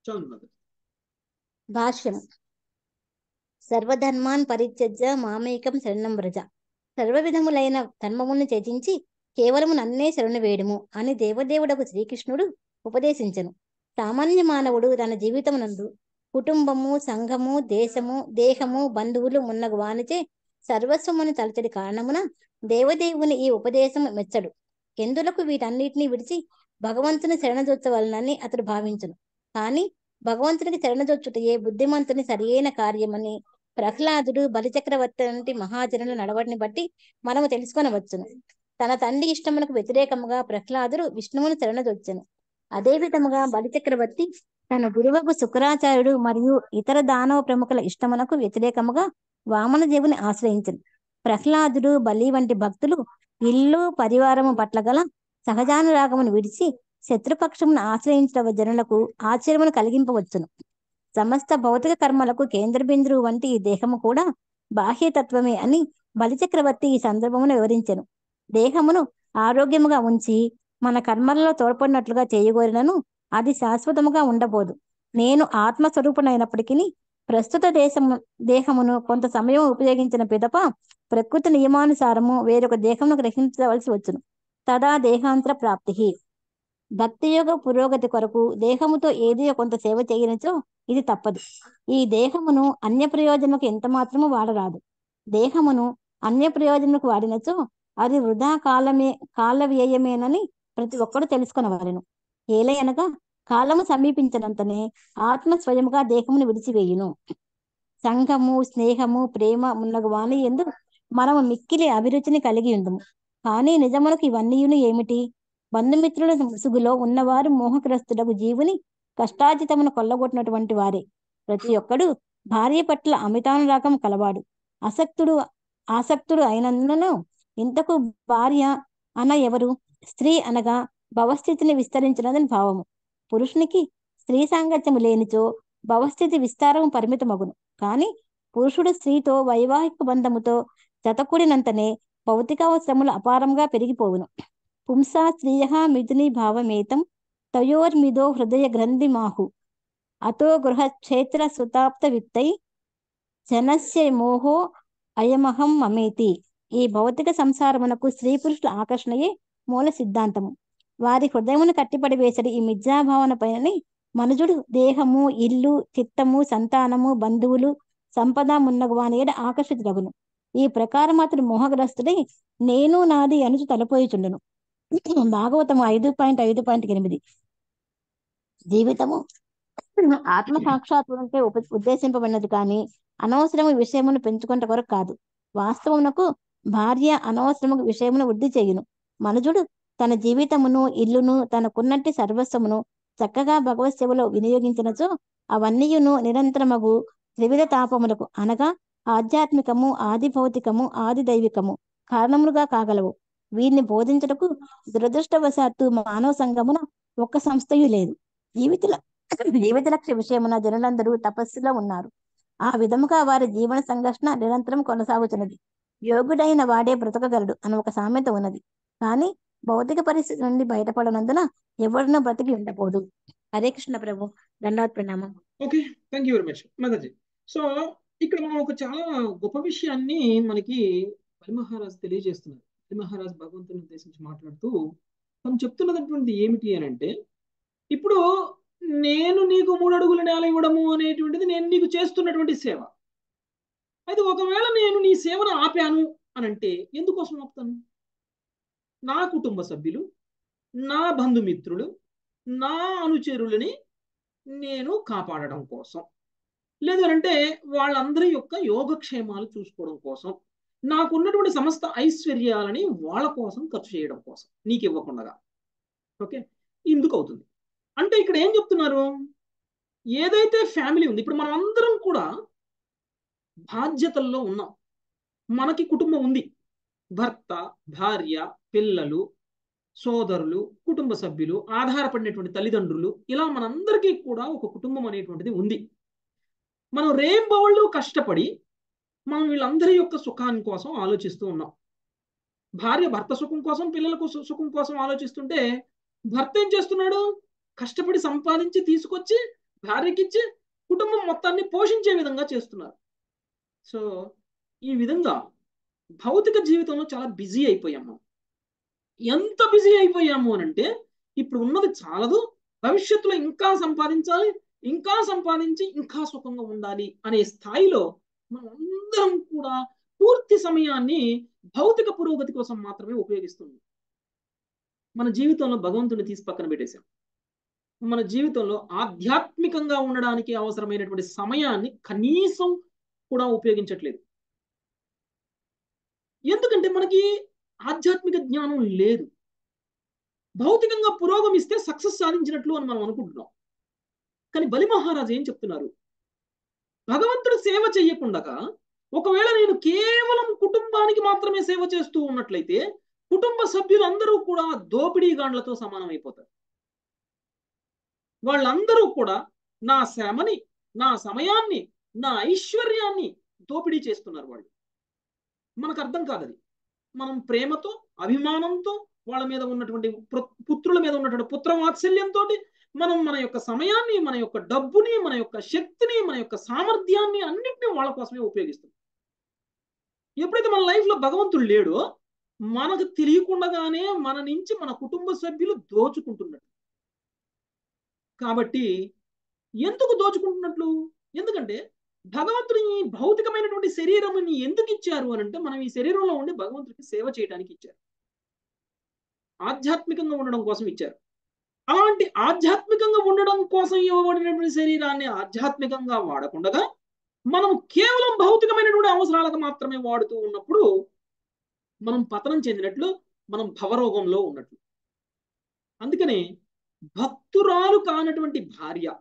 భాష్యము. సర్వధర్మాన్ పరిత్యజ్య మామేకం శరణం వ్రజ. సర్వ విధములైన ధర్మములను త్యజించి కేవలము నన్నే శరణు వేడుము అని దేవదేవుడకు శ్రీకృష్ణుడు ఉపదేశించను. సామాన్య మానవుడు తన జీవితమునందు కుటుంబము, సంఘము, దేశము, దేహము, బంధువులు మున్నగు వానిచే సర్వస్వమును తలచడి కారణమున దేవదేవుని ఈ ఉపదేశం మెచ్చడు. ఎందులకు వీటన్నిటినీ విడిచి భగవంతుని శరణజొచ్చవలనని అతడు భావించును. కానీ భగవంతునికి శరణజొచ్చుటయే బుద్ధిమంతుని సరియైన కార్యమని ప్రహ్లాదుడు, బలిచక్రవర్తి వంటి మహాజనుల నడవడిని బట్టి మనము తెలుసుకొనవచ్చును. తన తండ్రి ఇష్టమునకు వ్యతిరేకముగా ప్రహ్లాదుడు విష్ణువును శరణజొచ్చెను. అదే విధముగా బలిచక్రవర్తి తన గురువకు శుక్రాచార్యుడు మరియు ఇతర దానవ ప్రముఖుల ఇష్టమునకు వ్యతిరేకముగా వామనదేవుని ఆశ్రయించను. ప్రహ్లాదుడు, బలి వంటి భక్తులు ఇల్లు పరివారము పట్ల గల సహజానురాగమును విడిచి శత్రుపక్షమును ఆశ్రయించిన జనులకు ఆశ్చర్యమును కలిగింపవచ్చును. సమస్త భౌతిక కర్మలకు కేంద్ర బిందువు వంటి ఈ దేహము కూడా బాహ్యతత్వమే అని బలిచక్రవర్తి ఈ సందర్భమును వివరించెను. దేహమును ఆరోగ్యముగా ఉంచి మన కర్మలలో తోడ్పడినట్లుగా చేయగోరినను అది శాశ్వతముగా ఉండబోదు. నేను ఆత్మస్వరూపునైనప్పటికీ ప్రస్తుత దేశము దేహమును కొంత సమయం ఉపయోగించిన పిదప ప్రకృతి నియమానుసారము వేరొక దేహమును గ్రహించవలసి వచ్చును. తదా దేహాంతర ప్రాప్తి. భక్తి యోగ పురోగతి కొరకు దేహముతో ఏదో కొంత సేవ చేయనిచో ఇది తప్పదు. ఈ దేహమును అన్య ప్రయోజనకు ఎంత మాత్రము వాడరాదు. దేహమును అన్య ప్రయోజనకు వాడినచో అది వృధా కాలమే కాల వ్యయమేనని ప్రతి ఒక్కరు తెలుసుకొనవలెను. ఏలయనగా కాలము సమీపించినంతనే ఆత్మ స్వయముగా దేహమును విడిచివేయును. సంఘము, స్నేహము, ప్రేమ మున్నగు వాని యందు మనము మిక్కిలి అభిరుచిని కలిగి ఉందము. కానీ నిజమునకు ఇవన్నీయును ఏమిటి? బంధుమిత్రుల ముసుగులో ఉన్నవారు మోహగ్రస్తుడకు జీవుని కష్టార్జితమును కొల్లగొట్టినటువంటి వారే. ప్రతి ఒక్కడు భార్య పట్ల అమితానురాగం కలవాడు. ఆసక్తుడు ఆసక్తుడు అయినందున ఇంతకు భార్య అన ఎవరు? స్త్రీ అనగా భవస్థితిని విస్తరించినదని భావము. పురుషునికి స్త్రీ సాంగత్యము లేనిచో భవస్థితి విస్తారము పరిమితమగును. కాని పురుషుడు స్త్రీతో వైవాహిక బంధముతో జతకూడినంతనే భౌతికావసరములు అపారంగా పెరిగిపోవును. పుంసా స్త్రీయ మిథుని భావమేతం తయోర్మిదో హృదయ గ్రంథి మాహు అతో గృహ క్షేత్ర సుతాప్త విత్తై జనస్య మోహో అయమహం మమేతి. ఈ భౌతిక సంసారమునకు స్త్రీ పురుషుల ఆకర్షణయే మూల సిద్ధాంతము. వారి హృదయమును కట్టిపడి వేసడి ఈ మిథ్యాభావన పైనని మనుజుడు దేహము, ఇల్లు, చిత్తము, సంతానము, బంధువులు, సంపద మున్నగు వాని ఏడ ఆకర్షితుడగును. ఈ ప్రకారం అతడు మోహగ్రస్తుడై నేను నాది అనుచు తలపోయిచుండును. భాగవతము ఐదు పాయింట్ ఐదు పాయింట్ ఎనిమిది. జీవితము ఆత్మ సాక్షాత్తునంటే ఉప ఉద్దేశింపబడినది కానీ అనవసరము విషయమును పెంచుకుంట కొరకు కాదు. వాస్తవమునకు భార్య అనవసరము విషయమును వృద్ధి చేయును. మనుజుడు తన జీవితమును, ఇల్లును, తనకున్నట్టి సర్వస్వమును చక్కగా భగవత్ సేవలో వినియోగించినచో అవన్నీయును నిరంతరమగు త్రివిధ తాపములకు అనగా ఆధ్యాత్మికము, ఆది భౌతికము, ఆది దైవికము కారణములుగా కాగలవు. వీరిని బోధించుటకు దురదృష్టవశాత్తు మానవ సంఘమున ఒక్క సంస్థయు లేదు. జీవితుల జీవిత లక్ష్య విషయమున జనులందరూ తపస్సులో ఉన్నారు. ఆ విధముగా వారి జీవన సంఘర్షణ నిరంతరం కొనసాగుతున్నది. యోగుడైన వాడే బ్రతకగలడు అని ఒక సామెత ఉన్నది. కానీ భౌతిక పరిస్థితి నుండి బయటపడనందున ఎవరినో బ్రతికి ఉండకూడదు. హరే కృష్ణ ప్రభు. ధన్యవాద ప్రణామం. Okay, thank you very much మదర్జీ. సో ఇక్కడ మనం ఒక చాలా గొప్ప విషయాన్ని మనకి బలి మహారాజ్ తెలియజేస్తున్నారు. బలి మహారాజ్ భగవంతుని ఉద్దేశించి మాట్లాడుతూ తను చెప్తున్నటువంటి ఏమిటి అని అంటే, ఇప్పుడు నేను నీకు మూడు అడుగుల నేల ఇవ్వడము అనేటువంటిది నేను నీకు చేస్తున్నటువంటి సేవ. అయితే ఒకవేళ నేను నీ సేవను ఆపాను అని అంటే ఎందుకోసం ఆపుతాను? నా కుటుంబ సభ్యులు, నా బంధుమిత్రులు, నా అనుచరులని నేను కాపాడడం కోసం, లేదు అంటే వాళ్ళందరి యొక్క యోగక్షేమాలు చూసుకోవడం కోసం, నాకున్నటువంటి సమస్త ఐశ్వర్యాలని వాళ్ళ కోసం ఖర్చు చేయడం కోసం నీకు ఇవ్వకుండా. ఓకే, ఇందుకు అవుతుంది అంటే ఇక్కడ ఏం చెప్తున్నారు? ఏదైతే ఫ్యామిలీ ఉంది, ఇప్పుడు మనం అందరం కూడా బాధ్యతల్లో ఉన్నాం. మనకి కుటుంబం ఉంది, భర్త, భార్య, పిల్లలు, సోదరులు, కుటుంబ సభ్యులు, ఆధారపడినటువంటి తల్లిదండ్రులు, ఇలా మనందరికీ కూడా ఒక కుటుంబం అనేటువంటిది ఉంది. మనం రేంబవళ్ళు కష్టపడి మనం వీళ్ళందరి యొక్క సుఖాన్ని కోసం ఆలోచిస్తూ ఉన్నాం. భార్య భర్త సుఖం కోసం, పిల్లలకు సుఖం కోసం ఆలోచిస్తుంటే భర్త ఏం చేస్తున్నాడు? కష్టపడి సంపాదించి తీసుకొచ్చి భార్యకిచ్చి కుటుంబం మొత్తాన్ని పోషించే విధంగా చేస్తున్నారు. సో ఈ విధంగా భౌతిక జీవితంలో చాలా బిజీ అయిపోయాము. ఎంత బిజీ అయిపోయాము అని అంటే ఇప్పుడు ఉన్నది చాలదు, భవిష్యత్తులో ఇంకా సంపాదించాలి, ఇంకా సంపాదించి ఇంకా సుఖంగా ఉండాలి అనే స్థాయిలో మనం అందరం కూడా పూర్తి సమయాన్ని భౌతిక పురోగతి కోసం మాత్రమే ఉపయోగిస్తుంది. మన జీవితంలో భగవంతుని తీసి పక్కన పెట్టేశాం. మన జీవితంలో ఆధ్యాత్మికంగా ఉండడానికి అవసరమైనటువంటి సమయాన్ని కనీసం కూడా ఉపయోగించట్లేదు. ఎందుకంటే మనకి ఆధ్యాత్మిక జ్ఞానం లేదు. భౌతికంగా పురోగమిస్తే సక్సెస్ సాధించినట్లు అని మనం అనుకుంటున్నాం. కానీ బలి మహారాజు ఏం చెప్తున్నారు? భగవంతుడు సేవ చెయ్యకుండా ఒకవేళ నేను కేవలం కుటుంబానికి మాత్రమే సేవ చేస్తూ ఉన్నట్లయితే కుటుంబ సభ్యులందరూ కూడా దోపిడీగాండ్లతో సమానమైపోతారు. వాళ్ళందరూ కూడా నా శ్రమని, నా సమయాన్ని, నా ఐశ్వర్యాన్ని దోపిడీ చేస్తున్నారు వాళ్ళు. మనకు అర్థం కాదది. మనం ప్రేమతో, అభిమానంతో, వాళ్ళ మీద ఉన్నటువంటి పుత్రుల మీద ఉన్నటువంటి పుత్రవాత్సల్యంతో మనం మన యొక్క సమయాన్ని, మన యొక్క డబ్బుని, మన యొక్క శక్తిని, మన యొక్క సామర్థ్యాన్ని అన్నింటినీ వాళ్ళ కోసమే ఉపయోగిస్తాం. ఎప్పుడైతే మన లైఫ్లో భగవంతుడు లేడో మనకు తెలియకుండానే మన నుంచి మన కుటుంబ సభ్యులు దోచుకుంటున్నట్టు. కాబట్టి ఎందుకు దోచుకుంటున్నట్లు? ఎందుకంటే భగవంతుడు ఈ భౌతికమైనటువంటి శరీరాన్ని ఎందుకు ఇచ్చారు అని అంటే మనం ఈ శరీరంలో ఉండి భగవంతుడికి సేవ చేయడానికి ఇచ్చారు. ఆధ్యాత్మికంగా ఉండడం కోసం ఇచ్చారు. అలాంటి ఆధ్యాత్మికంగా ఉండడం కోసం ఇవ్వబడినటువంటి శరీరాన్ని ఆధ్యాత్మికంగా వాడకుండా మనం కేవలం భౌతికమైనటువంటి అవసరాలకు మాత్రమే వాడుతూ ఉన్నప్పుడు మనం పతనం చెందినట్లు, మనం భవరోగంలో ఉన్నట్లు. అందుకనే భక్తురాలు కానటువంటి భార్య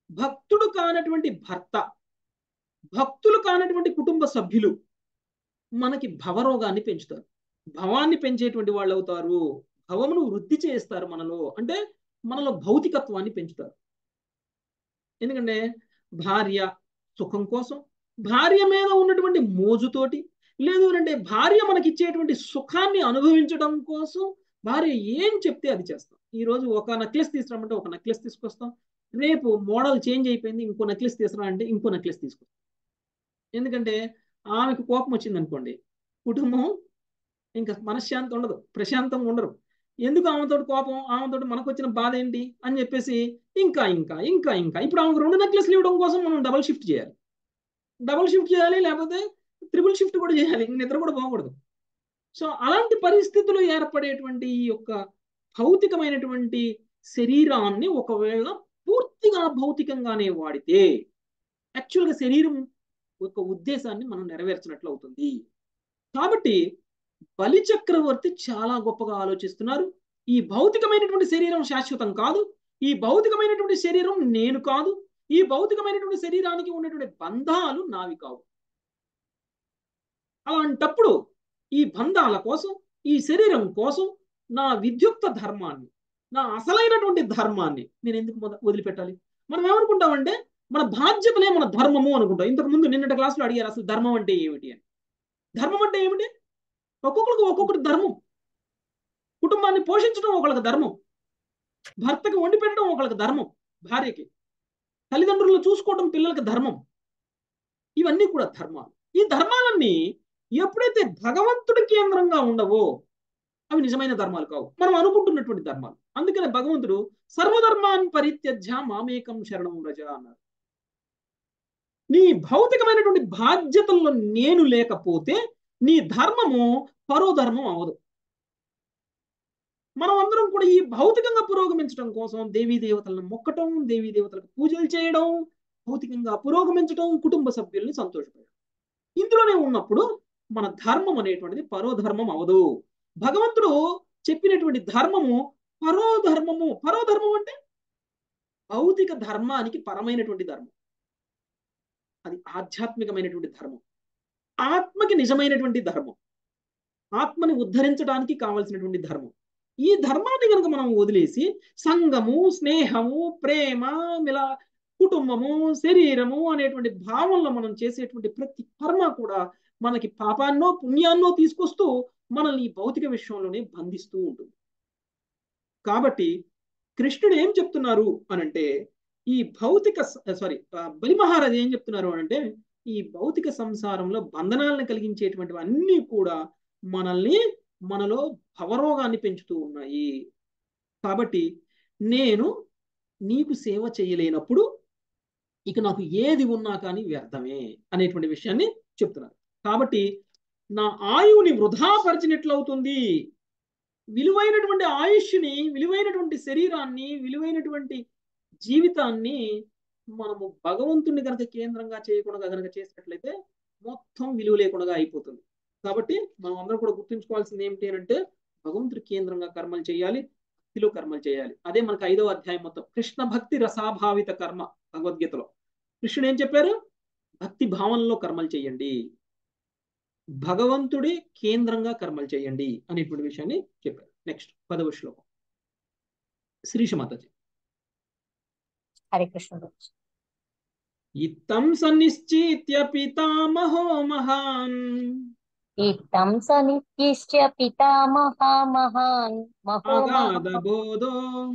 భక్తుడు కానటువంటి భర్త, భక్తులు కానటువంటి కుటుంబ సభ్యులు మనకి భవరోగాన్ని పెంచుతారు. భవాన్ని పెంచేటువంటి వాళ్ళు అవుతారు. భవమును వృద్ధి చేస్తారు మనలో, అంటే మనలో భౌతికత్వాన్ని పెంచుతారు. ఎందుకంటే భార్య సుఖం కోసం, భార్య మీద ఉన్నటువంటి మోజుతోటి, లేదు అంటే భార్య మనకి ఇచ్చేటువంటి సుఖాన్ని అనుభవించడం కోసం భార్య ఏం చెప్తే అది చేస్తాం. ఈరోజు ఒక నెక్లెస్ తీసుకురామంటే ఒక నెక్లెస్ తీసుకొస్తాం, రేపు మోడల్ చేంజ్ అయిపోయింది ఇంకో నెక్లెస్ తీసుకురా అంటే ఇంకో నెక్లెస్ తీసుకొస్తాం. ఎందుకంటే ఆమెకు కోపం వచ్చింది అనుకోండి, కుటుంబం ఇంకా మనశ్శాంతి ఉండదు, ప్రశాంతంగా ఉండరు. ఎందుకు ఆమెతో కోపం, ఆమెతో మనకు వచ్చిన బాధ ఏంటి అని చెప్పేసి ఇంకా ఇంకా ఇంకా ఇంకా ఇప్పుడు ఆమెకు రెండు నెక్లెస్లు ఇవ్వడం కోసం మనం డబల్ షిఫ్ట్ చేయాలి, డబల్ షిఫ్ట్ చేయాలి, లేకపోతే త్రిబుల్ షిఫ్ట్ కూడా చేయాలి, నిద్ర కూడా పోకూడదు. సో అలాంటి పరిస్థితులు ఏర్పడేటువంటి ఈ యొక్క భౌతికమైనటువంటి శరీరాన్ని ఒకవేళ పూర్తిగా భౌతికంగానే వాడితే యాక్చువల్గా శరీరం యొక్క ఉద్దేశాన్ని మనం నెరవేర్చినట్లు అవుతుంది. కాబట్టి బలి చక్రవర్తి చాలా గొప్పగా ఆలోచిస్తున్నారు. ఈ భౌతికమైనటువంటి శరీరం శాశ్వతం కాదు, ఈ భౌతికమైనటువంటి శరీరం నేను కాదు, ఈ భౌతికమైనటువంటి శరీరానికి ఉన్నటువంటి బంధాలు నావి కావు. అలాంటప్పుడు ఈ బంధాల కోసం, ఈ శరీరం కోసం నా విద్యుక్త ధర్మాన్ని, నా అసలైనటువంటి ధర్మాన్ని నేను ఎందుకు వదిలిపెట్టాలి? మనం ఏమనుకుంటామంటే మన బాధ్యతలే మన ధర్మము అనుకుంటాం. ఇంతకు ముందు నిన్నటి క్లాసులో అడిగారు అసలు ధర్మం అంటే ఏమిటి అని. ధర్మం అంటే ఏమిటి? ఒక్కొక్కరికి ఒక్కొక్కటి ధర్మం. కుటుంబాన్ని పోషించడం ఒకళ్ళకి ధర్మం, భర్తకి వండి పెట్టడం ఒకళ్ళకి ధర్మం, భార్యకి తల్లిదండ్రులు చూసుకోవడం పిల్లలకి ధర్మం. ఇవన్నీ కూడా ధర్మాలు. ఈ ధర్మాలన్నీ ఎప్పుడైతే భగవంతుడి కేంద్రంగా ఉండవో అవి నిజమైన ధర్మాలు కావు, మనం అనుకుంటున్నటువంటి ధర్మాలు. అందుకనే భగవంతుడు సర్వధర్మాన్ని పరిత్యజ్య మామేకం శరణం వ్రజ అన్నారు. నీ భౌతికమైనటువంటి బాధ్యతల్లో నేను లేకపోతే నీ ధర్మము పరోధర్మం అవదు. మనం అందరం కూడా ఈ భౌతికంగా పురోగమించడం కోసం దేవీ దేవతలను మొక్కటం, దేవీ దేవతలకు పూజలు చేయడం, భౌతికంగా పురోగమించడం, కుటుంబ సభ్యుల్ని సంతోషపెట్టడం, ఇందులోనే ఉన్నప్పుడు మన ధర్మం అనేటువంటిది పరోధర్మం అవదు. భగవంతుడు చెప్పినటువంటి ధర్మము పరోధర్మము. పరోధర్మం అంటే భౌతిక ధర్మానికి పరమైనటువంటి ధర్మం, అది ఆధ్యాత్మికమైనటువంటి ధర్మం, ఆత్మకి నిజమైనటువంటి ధర్మం, ఆత్మని ఉద్ధరించడానికి కావలసినటువంటి ధర్మం. ఈ ధర్మాన్ని కనుక మనం వదిలేసి సంగము, స్నేహము, ప్రేమ, మిలా కుటుంబము, శరీరము అనేటువంటి భావంలో మనం చేసేటువంటి ప్రతి కర్మ కూడా మనకి పాపాన్నో పుణ్యాన్నో తీసుకొస్తూ మనల్ని ఈ భౌతిక విషయంలోనే బంధిస్తూ ఉంటుంది. కాబట్టి కృష్ణుడు ఏం చెప్తున్నారు అనంటే ఈ భౌతిక సారీ బలి మహారాజు ఏం చెప్తున్నారు అనంటే ఈ భౌతిక సంసారంలో బంధనాలను కలిగించేటువంటివి అన్నీ కూడా మనల్ని మనలో భవరోగాన్ని పెంచుతూ ఉన్నాయి. కాబట్టి నేను నీకు సేవ చేయలేనప్పుడు ఇక నాకు ఏది ఉన్నా కానీ వ్యర్థమే అనేటువంటి విషయాన్ని చెప్తున్నారు. కాబట్టి నా ఆయువుని వృధా పరిచినట్లవుతుంది. విలువైనటువంటి ఆయుష్ని, విలువైనటువంటి శరీరాన్ని, విలువైనటువంటి జీవితాన్ని మనము భగవంతుని కనుక కేంద్రంగా చేయకుండా కనుక చేసినట్లయితే మొత్తం విలువ లేకుండా అయిపోతుంది. కాబట్టి మనం అందరం కూడా గుర్తుంచుకోవాల్సింది ఏమిటి అంటే భగవంతుడి కేంద్రంగా కర్మలు చేయాలి, భక్తిలో కర్మలు చేయాలి. అదే మనకు ఐదవ అధ్యాయం మొత్తం కృష్ణ భక్తి రసాభావిత కర్మ. భగవద్గీతలో కృష్ణుడు ఏం చెప్పారు? భక్తి భావనలో కర్మలు చేయండి, భగవంతుడి కేంద్రంగా కర్మలు చేయండి అనేటువంటి విషయాన్ని చెప్పారు. నెక్స్ట్ పదవ శ్లోకం శ్రీష మాతాజీ. హరే కృష్ణ. ఇత్తం సన్నిశ్చిత్య పితామహో మహాన్ ఇత్తం సనిత్యశ్చ పితామహా మహాన్ అగాధ బోధో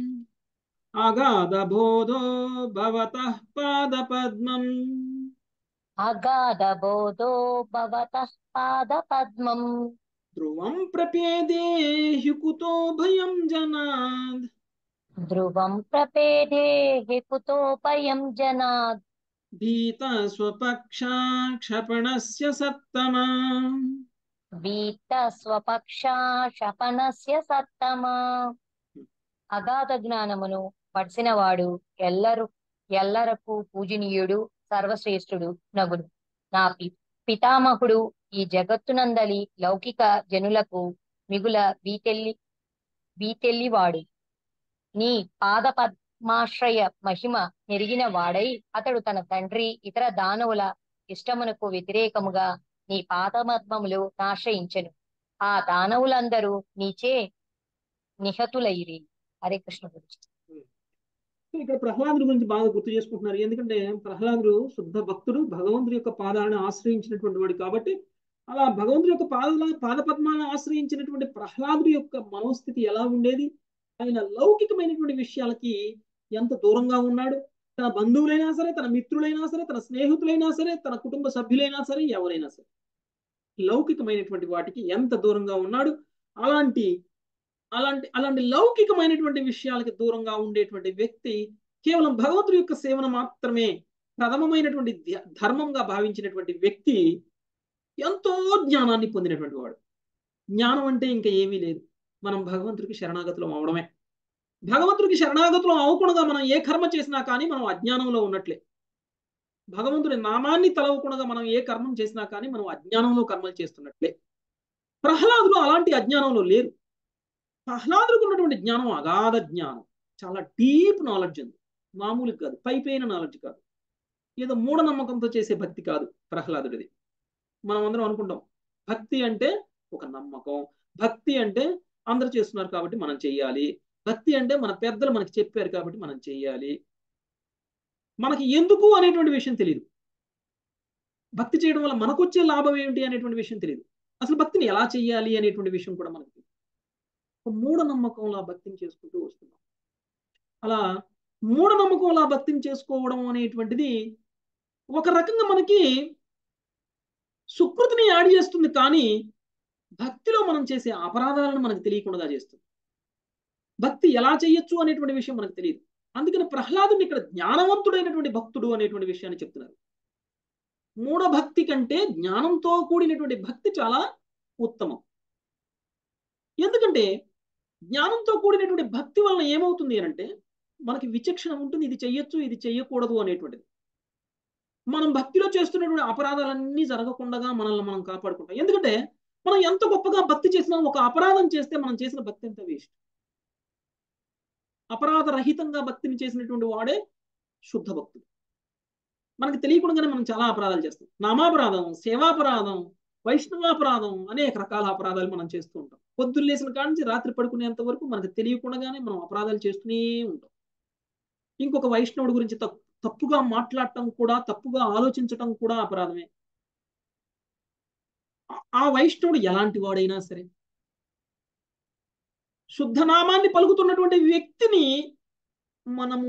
అగాధ బోధో భవతః పాద పద్మం అగాధ బోధో భవతః పాద పద్మం ధ్రువం ప్రపేదే హ్యుకుతో భయం జనాద్ ధ్రువం ప్రపేదే హేకుతోపయం జనాద్ భీత స్వపక్షా క్షపణస్య సత్తమా భీత స్వపక్షా శపనస్య సత్తమా. అగాధ జ్ఞానమును పడిసినవాడు ఎల్లరు ఎల్లరకు పూజనీయుడు, సర్వశ్రేష్ఠుడు నగుడు. నా పి పితామహుడు ఈ జగత్తునందలి లౌకిక జనులకు మిగుల బీతెల్లి బీతెల్లివాడు. నీ పాద పద్ పరమాశ్రయ మహిమ నెరిగిన వాడై అతడు తన తండ్రి ఇతర దానవుల ఇష్టమునకు వ్యతిరేకముగా నీ పాదపద్మములు ఆశ్రయించెను. ఆ దానవులందరూ నీచే నిహతులైరి. హరే కృష్ణ గురించి. ఇక్కడ ప్రహ్లాదుడి గురించి బాగా గుర్తు చేసుకుంటున్నారు. ఎందుకంటే ప్రహ్లాదుడు శుద్ధ భక్తుడు, భగవంతుడి యొక్క పాదాలను ఆశ్రయించినటువంటి వాడు. కాబట్టి అలా భగవంతుడి యొక్క పాద పాదపద్మాలను ఆశ్రయించినటువంటి ప్రహ్లాదుడి యొక్క మనోస్థితి ఎలా ఉండేది, ఆయన లౌకికమైనటువంటి విషయాలకి ఎంత దూరంగా ఉన్నాడు. తన బంధువులైనా సరే, తన మిత్రులైనా సరే, తన స్నేహితులైనా సరే, తన కుటుంబ సభ్యులైనా సరే, ఎవరైనా సరే లౌకికమైనటువంటి వాటికి ఎంత దూరంగా ఉన్నాడు. అలాంటి అలాంటి అలాంటి లౌకికమైనటువంటి విషయాలకి దూరంగా ఉండేటువంటి వ్యక్తి కేవలం భగవంతుడి యొక్క సేవన మాత్రమే ప్రథమమైనటువంటి ధర్మంగా భావించినటువంటి వ్యక్తి ఎంతో జ్ఞానాన్ని పొందినటువంటి వాడు. జ్ఞానం అంటే ఇంకా ఏమీ లేదు, మనం భగవంతుడికి శరణాగతులం అవడమే. భగవంతుడికి శరణాగతులం అవ్వకుండా మనం ఏ కర్మ చేసినా కానీ మనం అజ్ఞానంలో ఉన్నట్లే. భగవంతుడి నామాన్ని తలవకుండా మనం ఏ కర్మం చేసినా కానీ మనం అజ్ఞానంలో కర్మలు చేస్తున్నట్లే. ప్రహ్లాదులు అలాంటి అజ్ఞానంలో లేరు. ప్రహ్లాదులకు ఉన్నటువంటి జ్ఞానం అగాధ జ్ఞానం, చాలా డీప్ నాలెడ్జ్ ఉంది. మామూలుగా కాదు, పైపైన నాలెడ్జ్ కాదు, ఏదో మూఢనమ్మకంతో చేసే భక్తి కాదు ప్రహ్లాదుడిది. మనం అందరం అనుకుంటాం భక్తి అంటే ఒక నమ్మకం, భక్తి అంటే అందరూ చేస్తున్నారు కాబట్టి మనం చెయ్యాలి, భక్తి అంటే మన పెద్దలు మనకి చెప్పారు కాబట్టి మనం చెయ్యాలి. మనకి ఎందుకు అనేటువంటి విషయం తెలియదు. భక్తి చేయడం వల్ల మనకు వచ్చే లాభం ఏమిటి అనేటువంటి విషయం తెలియదు. అసలు భక్తిని ఎలా చెయ్యాలి అనేటువంటి విషయం కూడా మనకి మూఢనమ్మకంలా భక్తిని చేసుకుంటూ వస్తున్నాం. అలా మూఢనమ్మకంలా భక్తిని చేసుకోవడం అనేటువంటిది ఒక రకంగా మనకి సుకృతిని యాడ్ చేస్తుంది, కానీ భక్తిలో మనం చేసే అపరాధాలను మనకు తెలియకుండా చేస్తుంది. భక్తి ఎలా చేయొచ్చు అనేటువంటి విషయం మనకు తెలియదు. అందుకని ప్రహ్లాదుని ఇక్కడ జ్ఞానవంతుడైనటువంటి భక్తుడు అనేటువంటి విషయాన్ని చెప్తున్నారు. మూఢభక్తి కంటే జ్ఞానంతో కూడినటువంటి భక్తి చాలా ఉత్తమం. ఎందుకంటే జ్ఞానంతో కూడినటువంటి భక్తి వలన ఏమవుతుంది అంటే మనకి విచక్షణ ఉంటుంది, ఇది చెయ్యొచ్చు ఇది చెయ్యకూడదు అనేటువంటిది. మనం భక్తిలో చేస్తున్నటువంటి అపరాధాలన్నీ జరగకుండా మనల్ని మనం కాపాడుకుంటాం. ఎందుకంటే మనం ఎంత గొప్పగా భక్తి చేసినా ఒక అపరాధం చేస్తే మనం చేసిన భక్తి ఎంత వేస్ట్. అపరాధ రహితంగా భక్తిని చేసినటువంటి వాడే శుద్ధ భక్తుడు. మనకి తెలియకుండానే మనం చాలా అపరాధాలు చేస్తాం. నామాపరాధం, సేవాపరాధం, వైష్ణవాపరాధం, అనేక రకాల అపరాధాలు మనం చేస్తూ ఉంటాం. పొద్దున్న లేసిన కాడి నుంచి రాత్రి పడుకునేంత వరకు మనకు తెలియకుండానే మనం అపరాధాలు చేస్తూనే ఉంటాం. ఇంకొక వైష్ణవుడి గురించి తప్పు తప్పుగా మాట్లాడటం కూడా, తప్పుగా ఆలోచించటం కూడా అపరాధమే. ఆ వైష్ణవుడు ఎలాంటి వాడైనా సరే, శుద్ధనామాన్ని పలుకుతున్నటువంటి వ్యక్తిని మనము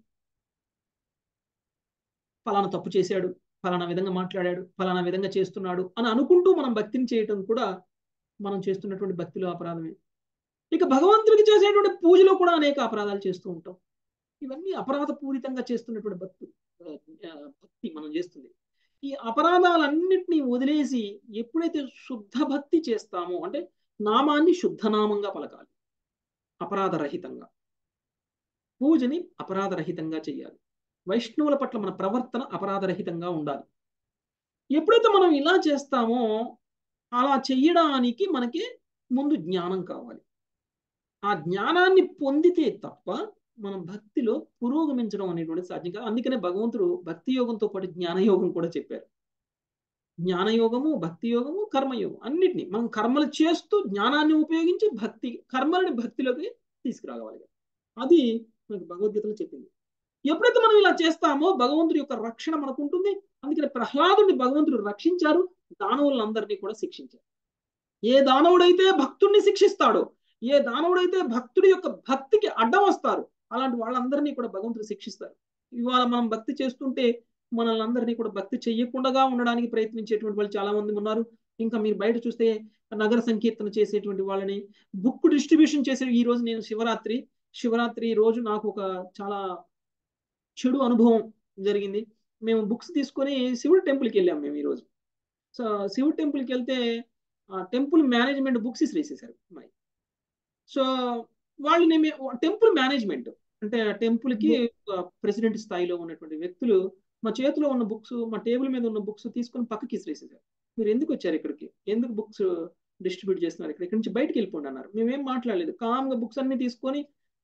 ఫలానా తప్పు చేశాడు, ఫలానా విధంగా మాట్లాడాడు, ఫలానా విధంగా చేస్తున్నాడు అని అనుకుంటూ మనం భక్తిని చేయటం కూడా మనం చేస్తున్నటువంటి భక్తిలో అపరాధమే. ఇక భగవంతుడికి చేసేటువంటి పూజలో కూడా అనేక అపరాధాలు చేస్తూ ఉంటాం. ఇవన్నీ అపరాధ పూరితంగా చేస్తున్నటువంటి భక్తి భక్తి మనం చేస్తుంది. ఈ అపరాధాలన్నింటినీ వదిలేసి ఎప్పుడైతే శుద్ధ భక్తి చేస్తామో, అంటే నామాన్ని శుద్ధనామంగా పలకాలి, అపరాధరహితంగా, పూజని అపరాధరహితంగా చేయాలి, వైష్ణవుల పట్ల మన ప్రవర్తన అపరాధరహితంగా ఉండాలి. ఎప్పుడైతే మనం ఇలా చేస్తామో అలా చెయ్యడానికి మనకి ముందు జ్ఞానం కావాలి. ఆ జ్ఞానాన్ని పొందితే తప్ప మనం భక్తిలో పురోగమించడం అనేటువంటిది సాధ్యం కాదు. అందుకనే భగవంతుడు భక్తి యోగంతో పాటు జ్ఞానయోగం కూడా చెప్పారు. జ్ఞానయోగము, భక్తి యోగము, కర్మయోగం అన్నిటినీ మనం కర్మలు చేస్తూ జ్ఞానాన్ని ఉపయోగించి భక్తి కర్మలని భక్తిలోకి తీసుకురావాలి. అది మనకి భగవద్గీతలో చెప్పింది. ఎప్పుడైతే మనం ఇలా చేస్తామో భగవంతుడి యొక్క రక్షణ మనకు ఉంటుంది. అందుకని ప్రహ్లాదుని భగవంతుడు రక్షించారు, దానవులందరినీ కూడా శిక్షించారు. ఏ దానవుడైతే భక్తుడిని శిక్షిస్తాడో, ఏ దానవుడైతే భక్తుడి యొక్క భక్తికి అడ్డం వస్తారు, అలాంటి వాళ్ళందరినీ కూడా భగవంతుడు శిక్షిస్తారు. ఇవాళ మనం భక్తి చేస్తుంటే మనల్ని అందరినీ కూడా భక్తి చెయ్యకుండా ఉండడానికి ప్రయత్నించేటువంటి వాళ్ళు చాలా మంది ఉన్నారు. ఇంకా మీరు బయట చూస్తే నగర సంకీర్తన చేసేటువంటి వాళ్ళని, బుక్ డిస్ట్రిబ్యూషన్ చేసే, ఈ రోజు నేను శివరాత్రి శివరాత్రి రోజు నాకు ఒక చాలా చెడు అనుభవం జరిగింది. మేము బుక్స్ తీసుకొని శివుడి టెంపుల్కి వెళ్ళాము మేము ఈరోజు. సో శివుడి టెంపుల్కి వెళ్తే టెంపుల్ మేనేజ్మెంట్ బుక్స్ ఇసిరేసేసారు మరి. సో వాళ్ళు నేను టెంపుల్ మేనేజ్మెంట్ అంటే టెంపుల్కి ప్రెసిడెంట్ స్థాయిలో ఉన్నటువంటి వ్యక్తులు మా చేతిలో ఉన్న బుక్స్, మా టేబుల్ మీద ఉన్న బుక్స్ తీసుకొని పక్కకి ఇసిరేసేసారు. మీరు ఎందుకు వచ్చారు ఇక్కడికి, ఎందుకు బుక్స్ డిస్ట్రిబ్యూట్ చేస్తున్నారు, ఇక్కడ ఇక్కడి నుంచి బయటకు వెళ్ళిపోండి అన్నారు. మేమేం మాట్లాడలేదు, కామ్గా బుక్స్ అన్ని తీసుకొని